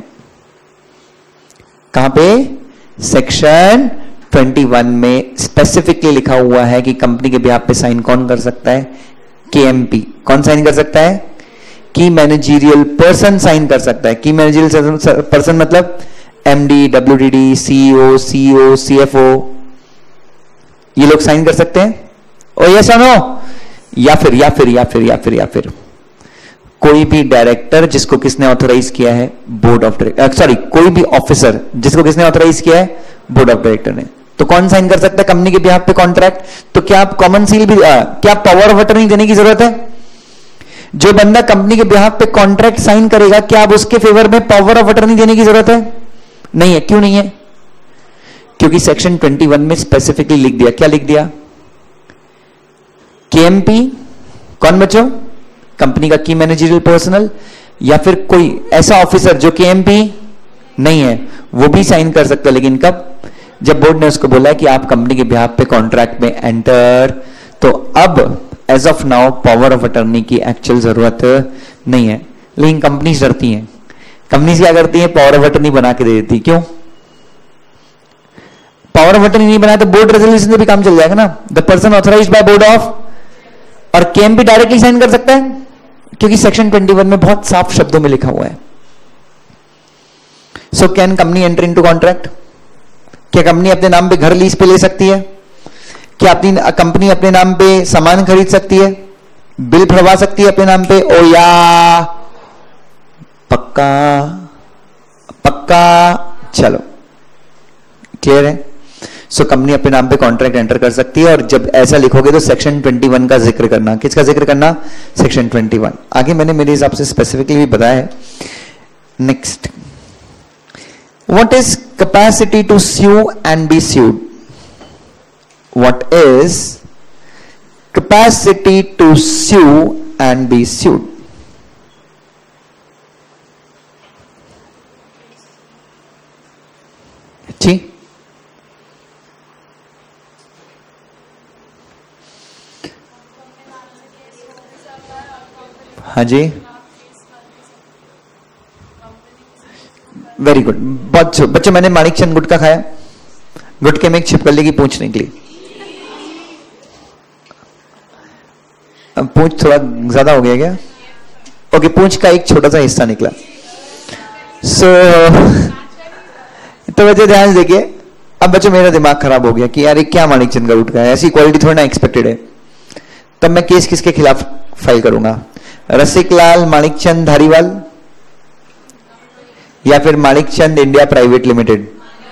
कहां पे? सेक्शन इक्कीस में स्पेसिफिकली लिखा हुआ है कि कंपनी के बिहाफ पे साइन कौन कर सकता है? केएमपी। कौन साइन कर सकता है? की मैनेजरियल पर्सन साइन कर सकता है। की मैनेजरियल पर्सन मतलब MD, WDD, CEO, CEO, CFO, ये लोग साइन कर सकते हैं। ओ यस और नो? या फिर या फिर या फिर या फिर या फिर कोई भी डायरेक्टर जिसको किसने ऑथराइज किया है? बोर्ड ऑफ डायरेक्टर, सॉरी कोई भी ऑफिसर जिसको किसने ऑथराइज किया है? बोर्ड ऑफ डायरेक्टर ने। तो कौन साइन कर सकता है कंपनी के बिहाफ पे कॉन्ट्रैक्ट? तो क्या आप कॉमन सील भी, आ, क्या पावर ऑफ अटर्नी देने की जरूरत है? जो बंदा कंपनी के बिहाफ पे कॉन्ट्रैक्ट साइन करेगा, क्या आप उसके फेवर में पावर ऑफ अटर्नी देने की जरूरत है? नहीं है। क्यों नहीं है? क्योंकि सेक्शन इक्कीस में स्पेसिफिकली लिख दिया। क्या लिख दिया? केएमपी। कौन बच्चों? कंपनी का की मैनेजरियल पर्सनल, या फिर कोई ऐसा ऑफिसर जो केएमपी नहीं है, वो भी साइन कर सकता है। लेकिन कब? जब बोर्ड ने उसको बोला कि आप कंपनी के बिहाफ पे कॉन्ट्रैक्ट में एंटर। तो अब as of now power of attorney की एक्चुअल जरूरत नहीं है, लेकिन कंपनीज डरती हैं। कंपनीज क्या करती हैं? पावर ऑफ अटर्नी बना के दे देती। क्यों? पावर ऑफ अटर्नी नहीं बनाया तो बोर्ड रेजोल्यूशन से भी काम चल जाएगा ना। The person authorised by board of, और केम भी डायरेक्टली साइन कर सकता है, क्योंकि सेक्शन ट्वेंटी वन में बहुत साफ शब्दों में लिखा हुआ है। So can company enter into contract? क्या कंपनी अपने नाम पे घर लीज पे ले सकती है? क्या अपनी कंपनी अपने नाम पे सामान खरीद सकती है, बिल भरवा सकती है अपने नाम पे? ओ या पक्का पक्का, चलो क्लियर है। सो so, कंपनी अपने नाम पे कॉन्ट्रैक्ट एंटर कर सकती है, और जब ऐसा लिखोगे तो सेक्शन ट्वेंटी वन का जिक्र करना। किसका जिक्र करना? Section twenty one. आगे मैंने मेरे हिसाब से स्पेसिफिकली भी बताया है। Next, what is capacity to sue and be sued? What is capacity to sue and be sued? ठीक, हाँ जी, वेरी गुड। बहुत बच्चों, मैंने माणिक चंद गुटका खाया, गुटके में एक छिपकली की पूंछ निकली। अब पूंछ थोड़ा ज्यादा हो गया क्या? ओके, पूंछ का एक छोटा सा हिस्सा निकला। सो so, तो बच्चे ध्यान से देखिए। अब बच्चों मेरा दिमाग खराब हो गया कि यार ये क्या माणिक चंद का गुटका है, ऐसी क्वालिटी थोड़ा ना एक्सपेक्टेड है। तब मैं केस किसके खिलाफ फाइल करूंगा? रसिकलाल माणिकचंद धारीवाल, या फिर Manikchand India private limited?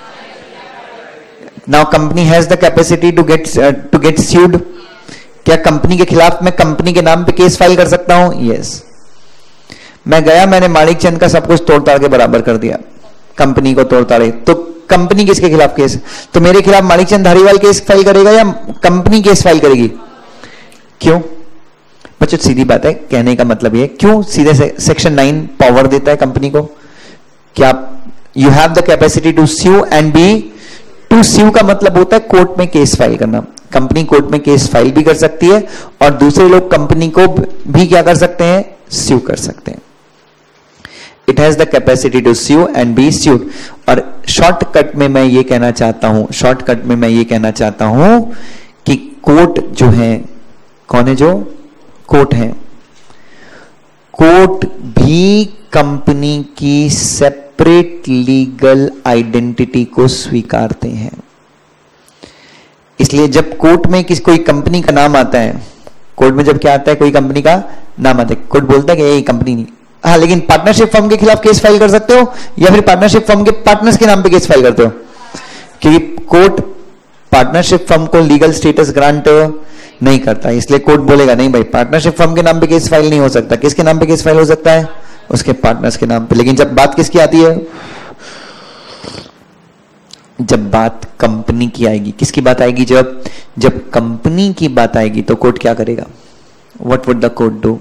Now company has the capacity to get to get sued. क्या कंपनी के खिलाफ मैं कंपनी के नाम पे केस फाइल कर सकता हूं? Yes yes. मैं गया, मैंने माणिकचंद का सब कुछ तोड़ ताड़ के बराबर कर दिया, कंपनी को तोड़ ताड़े, तो कंपनी किसके खिलाफ केस? तो मेरे खिलाफ माणिकचंद धारीवाल केस फाइल करेगा या कंपनी केस फाइल करेगी? क्यों बच्चों? सीधी बात है, कहने का मतलब ये, क्यों सीधे से सेक्शन नाइन पावर देता है कंपनी को? क्या you have the capacity to sue and be, to sue का मतलब होता है कोर्ट में केस फाइल करना। कंपनी कोर्ट में केस फाइल भी कर सकती है, और दूसरे लोग कंपनी को भी क्या कर सकते हैं? स्यू कर सकते हैं। It has the capacity to sue and be sued. और शॉर्टकट में मैं ये कहना चाहता हूं, शॉर्टकट में मैं ये कहना चाहता हूं कि कोर्ट जो है, कौन है जो कोर्ट है, कोर्ट भी कंपनी की सेपरेट लीगल आइडेंटिटी को स्वीकारते हैं। इसलिए जब कोर्ट में किसी कोई कंपनी का नाम आता है, कोर्ट में जब क्या आता है, कोई कंपनी का नाम आता है, कोर्ट बोलता है कि ये कंपनी नहीं। हाँ, लेकिन पार्टनरशिप फर्म के खिलाफ केस फाइल कर सकते हो, या फिर पार्टनरशिप फर्म के पार्टनर्स के नाम पे केस फाइल करते हो, क्योंकि कोर्ट पार्टनरशिप फर्म को लीगल स्टेटस ग्रांट नहीं करता। इसलिए कोर्ट बोलेगा नहीं भाई, पार्टनरशिप फर्म के नाम पे केस फाइल नहीं हो सकता। किसके नाम पे केस फाइल हो सकता है? उसके पार्टनर्स के नाम पे। लेकिन जब बात किसकी आती है? जब बात कंपनी की आएगी, किसकी बात आएगी? जब जब कंपनी की बात आएगी तो कोर्ट क्या करेगा? What would the court do?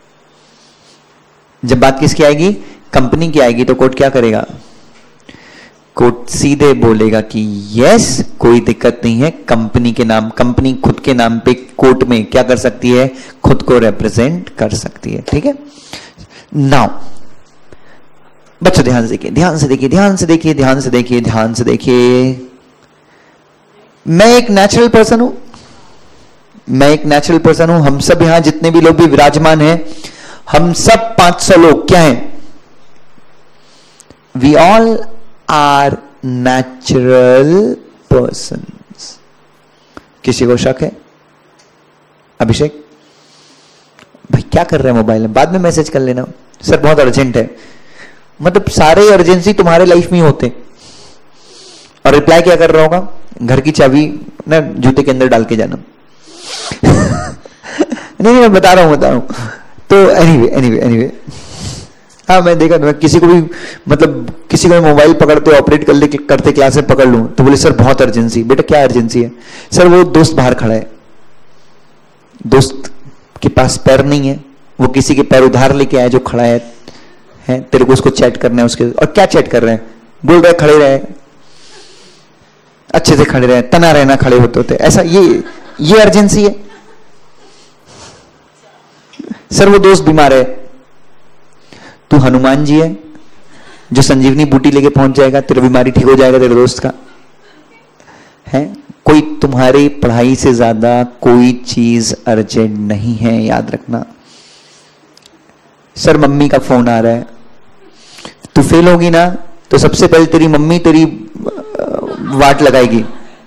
जब बात किसकी आएगी? कंपनी की आएगी तो कोर्ट क्या करेगा? कोर्ट सीधे बोलेगा कि यस, कोई दिक्कत नहीं है, कंपनी के नाम, कंपनी खुद के नाम पे कोर्ट में क्या कर सकती है? खुद को रिप्रेजेंट कर सकती है। ठीक है, नाउ बच्चों ध्यान से देखिए, ध्यान से देखिए, ध्यान से देखिए, ध्यान से देखिए, ध्यान से देखिए। मैं एक नेचुरल पर्सन हूं, मैं एक नेचुरल पर्सन हूं। हम सब यहां जितने भी लोग भी विराजमान हैं, हम सब पांच सौ लोग क्या हैं? We all are natural persons. किसी को शक है? अभिषेक भाई क्या कर रहे हैं मोबाइल में? बाद में मैसेज कर लेना सर, बहुत अर्जेंट है। मतलब सारे अर्जेंसी तुम्हारे लाइफ में होते, और रिप्लाई क्या कर रहा होगा? घर की चाबी ना जूते के अंदर डाल के जाना। नहीं नहीं मैं बता रहा हूं बता रहा हूं तो एनीवे एनीवे एनीवे हाँ, मैं देखा मैं किसी को भी, मतलब किसी को मोबाइल पकड़ते ऑपरेट कर ले करते क्लास में पकड़ लूं तो बोले सर बहुत अर्जेंसी। बेटा क्या अर्जेंसी है? सर वो दोस्त बाहर खड़ा है, दोस्त के पास पैर नहीं है, वो किसी के पैर उधार लेके आया जो खड़ा है, है तेरे को उसको चैट करना है उसके। और क्या चैट कर रहे हैं? बोल रहे खड़े रहे, अच्छे से खड़े रहे, तना रहना खड़े होते होते, ऐसा ये ये अर्जेंसी है। सर वो दोस्त बीमार है, तू हनुमान जी है जो संजीवनी बूटी लेके पहुंच जाएगा, तेरा बीमारी ठीक हो जाएगा तेरे दोस्त का है। कोई तुम्हारी पढ़ाई से ज्यादा कोई चीज अर्जेंट नहीं है, याद रखना। सर मम्मी का फोन आ रहा है, तू फेल होगी ना तो सबसे पहले तेरी मम्मी तेरी वाट लगाएगी,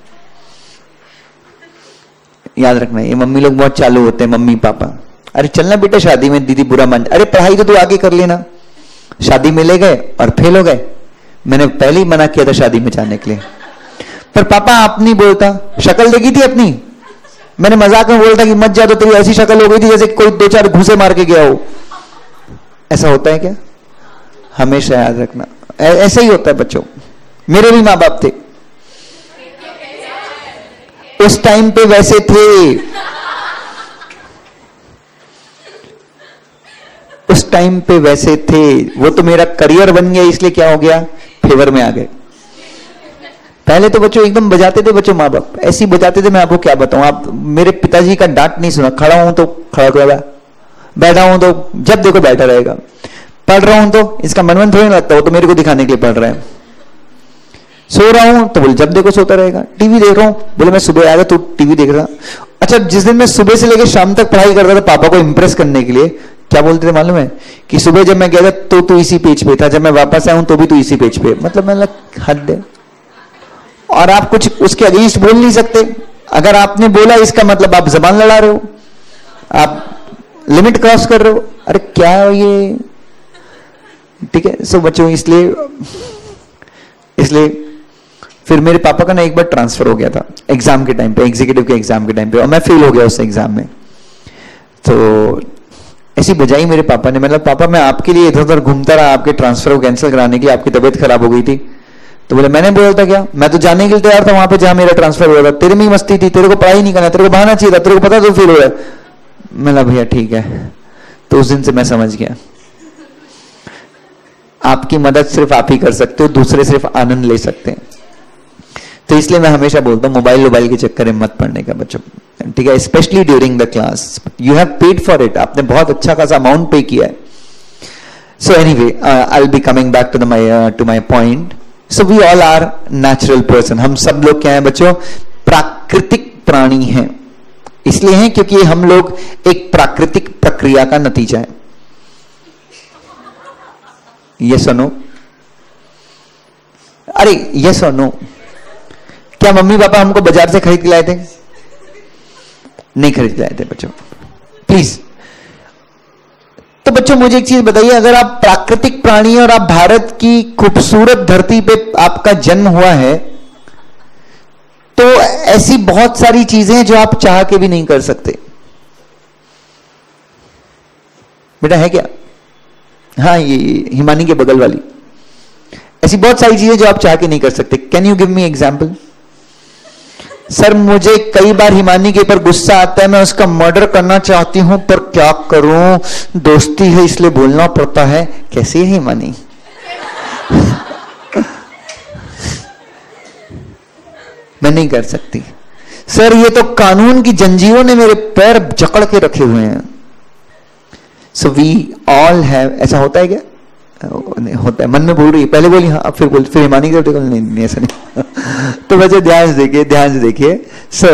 याद रखना। ये मम्मी लोग बहुत चालू होते हैं, मम्मी पापा, अरे चलना बेटा शादी में, दीदी बुरा मान, अरे पढ़ाई तो तू आगे कर लेना, शादी में ले गए और फेल हो गए। मैंने पहले ही मना किया था शादी में जाने के लिए, पर पापा आप नहीं बोलता, शक्ल देखी थी अपनी, मैंने मजाक में बोलता कि मत जा, तो तेरी ऐसी शक्ल हो गई थी जैसे कोई दो चार घूसे मार के गया हो। ऐसा होता है क्या? हमेशा याद रखना, ऐसा ही होता है बच्चों। मेरे भी माँ बाप थे, उस टाइम पे वैसे थे, उस टाइम पे वैसे थे। वो तो मेरा करियर बन गया इसलिए क्या हो गया, फेवर में आ गए। पहले तो बच्चों एकदम बजाते थे बच्चों, माँ बाप ऐसी बजाते थे, मैं आपको क्या बताऊं। आप मेरे पिताजी का डांट नहीं सुना, खड़ा हूं तो खड़ा रहेगा, बैठा हूं तो जब देखो बैठा रहेगा, पढ़ रहा हूं तो इसका मन मन थोड़ी लगता, वो तो मेरे को दिखाने के लिए पढ़ रहा है। सो रहा हूं तो बोले जब देखो सोता रहेगा, टीवी देख रहा हूं बोले मैं सुबह आया तो टीवी देख रहा। अच्छा, जिस दिन मैं सुबह से लेकर शाम तक पढ़ाई करता था पापा को इंप्रेस करने के लिए, क्या बोलते थे मालूम है कि सुबह जब मैं गया था तो तू इसी पेज पे था, जब मैं वापस आया हूं तो भी तू इसी पेज पे। मतलब मैं हद है। और आप कुछ उसके अगेंस्ट बोल नहीं सकते। अगर आपने बोला इसका मतलब आप जबान लड़ा रहे हो, आप लिमिट क्रॉस कर रहे हो। अरे क्या है ये, ठीक है। सो बच्चों इसलिए इसलिए फिर मेरे पापा का ना एक बार ट्रांसफर हो गया था एग्जाम के टाइम पे, एग्जीक्यूटिव के एग्जाम के टाइम पे, और मैं फेल हो गया उस एग्जाम में। तो ऐसी बजाई मेरे पापा ने, मतलब पापा मैं आपके लिए इधर उधर घूमता रहा आपके ट्रांसफर को कैंसिल कराने के लिए, आपकी तबीयत खराब हो गई थी। तो बोले मैंने बोला था क्या, मैं तो जाने के लिए तैयार था वहां पे जहां मेरा ट्रांसफर हुआ था, तेरे में ही मस्ती थी, तेरे को पढ़ाई नहीं करना, तेरे को बहाना चाहिए था, तेरे को पता तो फेल हो रहा है। मैं भैया ठीक है। तो उस दिन से मैं समझ गया आपकी मदद सिर्फ आप ही कर सकते हो, दूसरे सिर्फ आनंद ले सकते हैं। तो इसलिए मैं हमेशा बोलता हूं मोबाइल मोबाइल के चक्कर में मत पड़ने का बच्चों, ठीक है। Specially during the class, you have paid for it, आपने बहुत अच्छा खासा अमाउंट पे किया है। So anyway, I will be coming back to the my to my point. So we all are natural person, हम सब लोग क्या है बच्चों, प्राकृतिक प्राणी हैं। इसलिए हैं क्योंकि हम लोग एक प्राकृतिक प्रक्रिया का नतीजा है। यस और नो? अरे यस और नो? क्या मम्मी पापा हमको बाजार से खरीद के लाए थे? नहीं खरीद के लाए थे बच्चों, प्लीज। तो बच्चों मुझे एक चीज बताइए, अगर आप प्राकृतिक प्राणी और आप भारत की खूबसूरत धरती पे आपका जन्म हुआ है, तो ऐसी बहुत सारी चीजें जो आप चाह के भी नहीं कर सकते। बेटा है क्या? हाँ, ये हिमानी के बगल वाली, ऐसी बहुत सारी चीजें जो आप चाह के नहीं कर सकते। Can you give me example? Sir मुझे कई बार हिमानी के ऊपर गुस्सा आता है, मैं उसका मर्डर करना चाहती हूं, पर क्या करूं, दोस्ती है इसलिए बोलना पड़ता है। कैसी है हिमानी? मैं नहीं कर सकती। सर ये तो कानून की जंजीरों ने मेरे पैर जकड़ के रखे हुए हैं। सो वी ऑल हैव, ऐसा होता है क्या? होता है, मन में बोल रही है, पहले बोली हाँ, अब फिर बोल, फिर हिमानी के नहीं, नहीं ऐसा नहीं। तो बच्चे ध्यान से देखिए, ध्यान से देखिए। So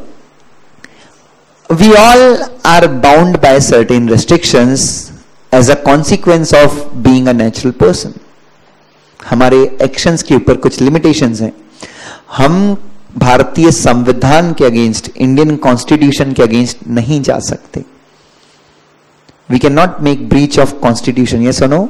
we all are bound by certain restrictions as a consequence of being a natural person. हमारे एक्शंस के ऊपर कुछ लिमिटेशंस हैं। हम भारतीय संविधान के अगेंस्ट, इंडियन कॉन्स्टिट्यूशन के अगेंस्ट नहीं जा सकते। We can not make breach of constitution, yes और no?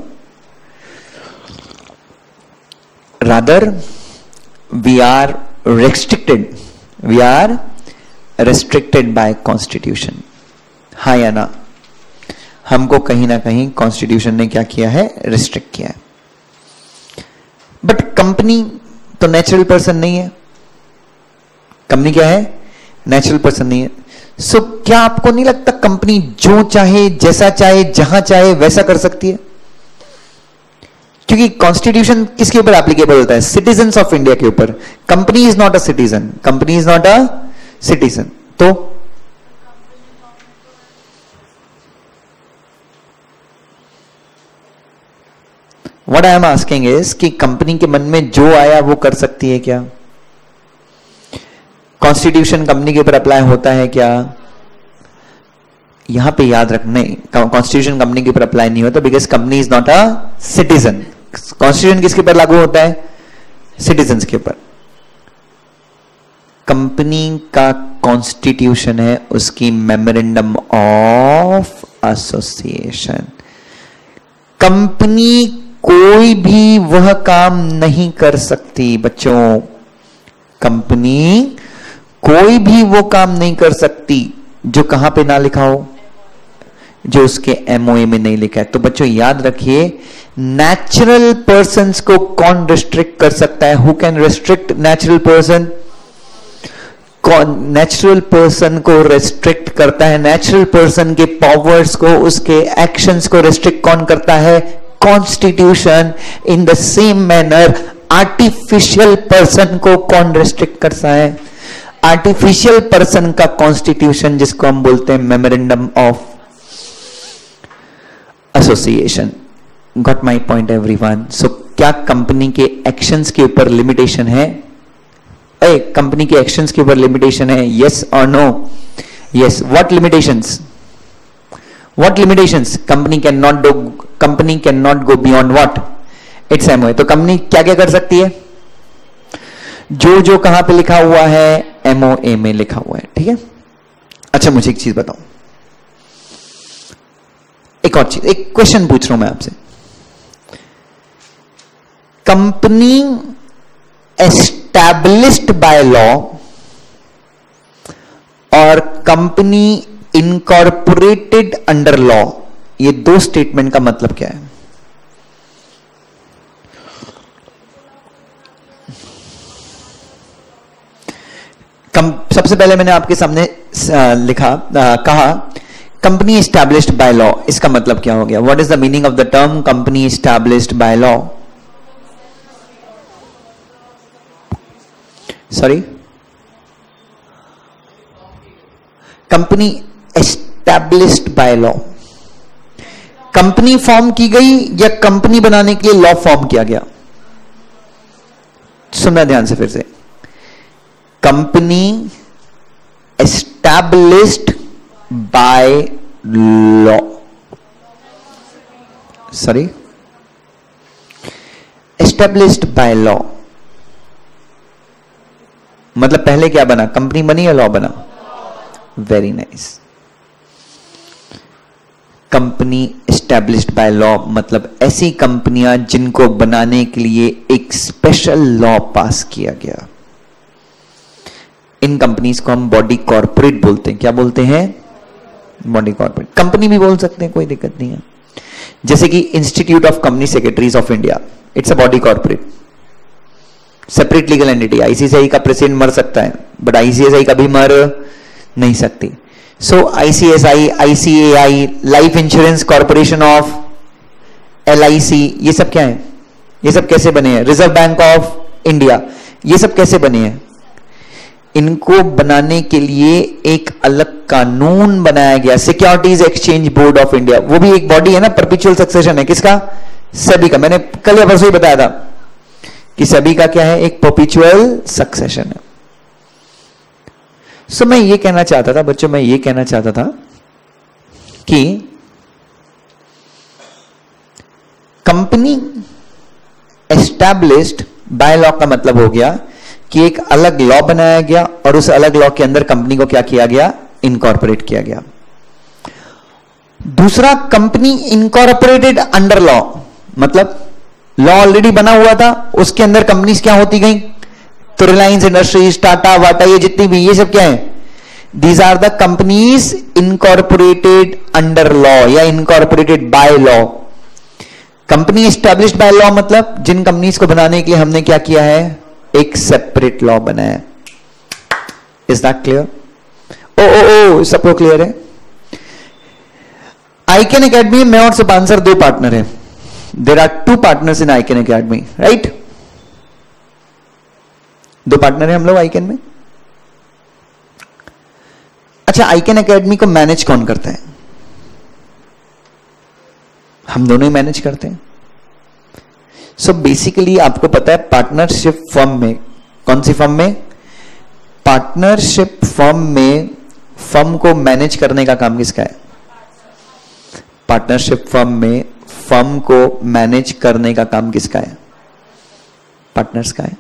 Rather, we are restricted. We are restricted by Constitution. हाँ या ना? हमको कहीं ना कहीं Constitution ने क्या किया है? रिस्ट्रिक्ट किया है। बट कंपनी तो नेचुरल पर्सन नहीं है। कंपनी क्या है? नेचुरल पर्सन नहीं है। सो so, क्या आपको नहीं लगता कंपनी जो चाहे, जैसा चाहे, जहां चाहे वैसा कर सकती है? क्योंकि कॉन्स्टिट्यूशन किसके ऊपर एप्लीकेबल होता है? सिटीजन्स ऑफ इंडिया के ऊपर। Company is not a citizen, company is not a citizen. तो what I am asking is कि कंपनी के मन में जो आया वो कर सकती है क्या? कॉन्स्टिट्यूशन कंपनी के ऊपर अप्लाई होता है क्या? यहां पे याद रखने, कॉन्स्टिट्यूशन कंपनी के ऊपर अप्लाई नहीं होता, because company is not a citizen. Constitution किसके ऊपर लागू होता है? सिटीजन्स के ऊपर। कंपनी का कॉन्स्टिट्यूशन है उसकी मेमोरेंडम ऑफ एसोसिएशन। कंपनी कोई भी वह काम नहीं कर सकती बच्चों, कंपनी कोई भी वो काम नहीं कर सकती जो कहां पे ना लिखा हो, जो उसके एमओए में नहीं लिखा है। तो बच्चों याद रखिए, नेचुरल पर्संस को कौन रिस्ट्रिक्ट कर सकता है? Who can restrict natural person? कौन नेचुरल पर्सन को रिस्ट्रिक्ट करता है? नेचुरल पर्सन के पावर्स को, उसके एक्शंस को रिस्ट्रिक्ट कौन करता है? Constitution. In the same manner artificial person को कौन रिस्ट्रिक्ट करता है? आर्टिफिशियल पर्सन का कॉन्स्टिट्यूशन, जिसको हम बोलते हैं memorandum of association. Got my point everyone? So क्या कंपनी के एक्शंस के ऊपर लिमिटेशन है? ए, कंपनी के एक्शंस के ऊपर लिमिटेशन है? यस और no? Yes. What limitations? What limitations? Company can not do company can not go beyond what? It's MOA. तो कंपनी क्या क्या कर सकती है? जो जो कहां पे लिखा हुआ है? एमओए में लिखा हुआ है। ठीक है। अच्छा मुझे एक चीज बताओ, एक और चीज, एक क्वेश्चन पूछ रहा हूं मैं आपसे। कंपनी एस्टैब्लिश्ड बाय लॉ और कंपनी इनकॉर्पोरेटेड अंडर लॉ, ये दो स्टेटमेंट का मतलब क्या है? कम, सबसे पहले मैंने आपके सामने आ, लिखा आ, कहा कंपनी एस्टैब्लिश्ड बाय लॉ, इसका मतलब क्या हो गया? What is the meaning of the term company established by law? Sorry, company established by law. Company form की गई या कंपनी बनाने के लिए लॉ फॉर्म किया गया? सुनना ध्यान से फिर से। Company established by law, sorry, established by law मतलब पहले क्या बना? कंपनी बनी या लॉ बना? Very nice. Company established by law मतलब ऐसी कंपनियां जिनको बनाने के लिए एक स्पेशल लॉ पास किया गया। इन कंपनीज को हम बॉडी कॉर्पोरेट बोलते हैं। क्या बोलते हैं? Body corporate. कंपनी भी बोल सकते हैं, कोई दिक्कत नहीं है। जैसे कि institute of company secretaries of India, it's a body corporate, separate legal entity. ICICI का प्रेसिडेंट मर सकता है, बट आईसीआईसीआई कभी मर नहीं सकती। So ICICI, ICAI, life insurance corporation of, LIC, ये सब क्या है? ये सब कैसे बने हैं? रिजर्व बैंक ऑफ इंडिया, ये सब कैसे बने हैं? इनको बनाने के लिए एक अलग कानून बनाया गया, securities exchange board of India. वो भी एक बॉडी है ना, परपेचुअल सक्सेशन है। किसका? सेबी का। मैंने कल या परसों ही बताया था कि सेबी का क्या है? एक परपेचुअल सक्सेशन है। सो मैं ये कहना चाहता था बच्चों, मैं ये कहना चाहता था कि कंपनी एस्टैब्लिश्ड बाय लॉ का मतलब हो गया कि एक अलग लॉ बनाया गया और उस अलग लॉ के अंदर कंपनी को क्या किया गया? इनकॉर्पोरेट किया गया। दूसरा, कंपनी इनकॉर्पोरेटेड अंडर लॉ मतलब लॉ ऑलरेडी बना हुआ था, उसके अंदर कंपनीज क्या होती गई? तो रिलायंस इंडस्ट्रीज, टाटा, वाटा, ये जितनी भी, ये सब क्या है? These are the companies incorporated under law या incorporated by law. Company established by law मतलब जिन कंपनीज को बनाने के लिए हमने क्या किया है? एक सेपरेट लॉ बनाया। Is that clear? Oh oh oh सबको क्लियर है? आईकेन एकेडमी में और सुपांसर दो पार्टनर है। There are two partners in Ican academy, right? दो पार्टनर है हम लोग आईकेन में। अच्छा, आईकेन एकेडमी को मैनेज कौन करता है? हम दोनों ही मैनेज करते हैं। सो बेसिकली आपको पता है पार्टनरशिप फर्म में, कौन सी फर्म में, पार्टनरशिप फर्म में फर्म को मैनेज करने का काम किसका है? पार्टनरशिप फर्म में फर्म को मैनेज करने का काम किसका है? पार्टनर्स का है.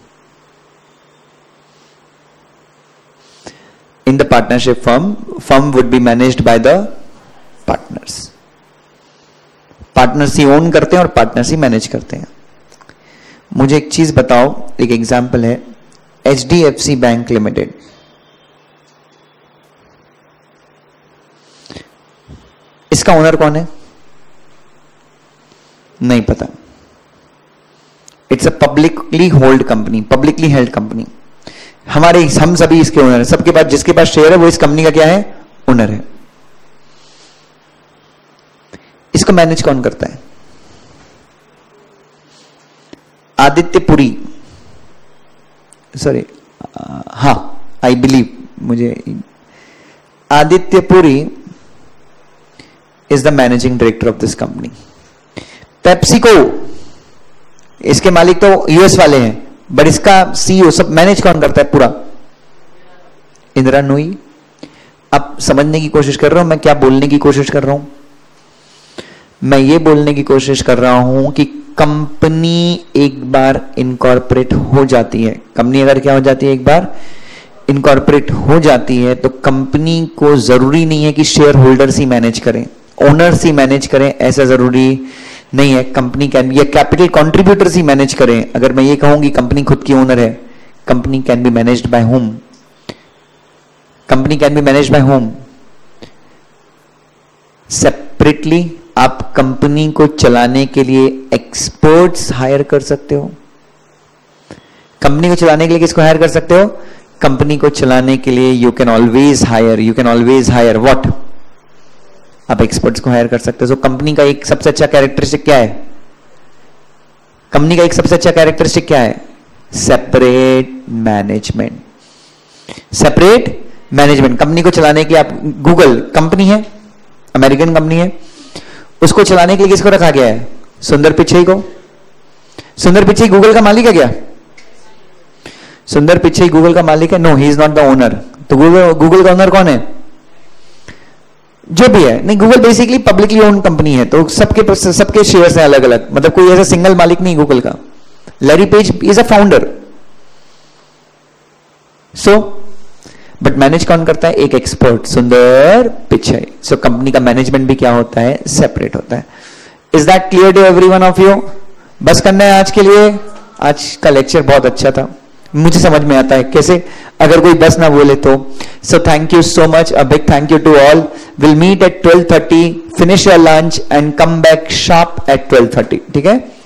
In the partnership firm, firm would be managed by the partners. Partners ही ओन करते हैं और पार्टनर्स ही मैनेज करते हैं. मुझे एक चीज बताओ, एक एग्जांपल है H D F C bank limited. इसका ओनर कौन है? नहीं पता. It's a publicly hold company, publicly held company. हमारे हम सभी इसके ओनर हैं. सबके पास, जिसके पास शेयर है वो इस कंपनी का क्या है? ओनर है. इसको मैनेज कौन करता है? आदित्यपुरी, सॉरी, हां आई बिलीव, मुझे Adityapuri is the managing director of this company. PepsiCo, इसके मालिक तो यूएस वाले हैं, बट इसका सीईओ सब मैनेज कौन करता है पूरा? इंदिरा नूई. अब समझने की कोशिश कर रहा हूं मैं क्या बोलने की कोशिश कर रहा हूं. मैं ये बोलने की कोशिश कर रहा हूं कि कंपनी एक बार इनकॉर्पोरेट हो जाती है, कंपनी अगर क्या हो जाती है, एक बार इनकॉर्पोरेट हो जाती है, तो कंपनी को जरूरी नहीं है कि शेयर होल्डर्स ही मैनेज करें, ओनर्स ही मैनेज करें, ऐसा जरूरी नहीं है. कंपनी कैन ये कैपिटल कंट्रीब्यूटर्स ही मैनेज करें. अगर मैं ये कहूं कि कंपनी खुद की ओनर है, company can be managed by whom? Company can be managed by whom? Separately आप कंपनी को चलाने के लिए एक्सपर्ट्स हायर कर सकते हो. कंपनी को चलाने के लिए किसको हायर कर सकते हो? कंपनी को चलाने के लिए you can always hire, you can always hire what? आप एक्सपर्ट्स को हायर कर सकते हो. सो कंपनी का एक सबसे अच्छा कैरेक्टरिस्टिक क्या है? कंपनी का एक सबसे अच्छा कैरेक्टरिस्टिक क्या है? Separate management. Separate management. Company को चलाने के लिए आप, गूगल कंपनी है, अमेरिकन कंपनी है, उसको चलाने के लिए किसको रखा गया है? सुंदर पिचई को. सुंदर पिचई गूगल का मालिक है क्या? सुंदर पिचई गूगल का मालिक है? No, he is not the owner. तो गूगल गूगल का ओनर कौन है? जो भी है. नहीं, Google basically publicly own company है, तो सबके सबके शेयर्स हैं अलग अलग, मतलब कोई ऐसा सिंगल मालिक नहीं गूगल का. Larry Page is a founder. So but manage कौन करता है? एक expert, Sundar Pichai. So company का मैनेजमेंट भी क्या होता है? सेपरेट होता है. Is that clear to every one of you? बस करना है आज के लिए. आज का लेक्चर बहुत अच्छा था, मुझे समझ में आता है कैसे, अगर कोई बस ना बोले तो. So thank you so much, a big thank you to all. Will meet at twelve thirty, finish your lunch and come back sharp at twelve thirty. ठीक है.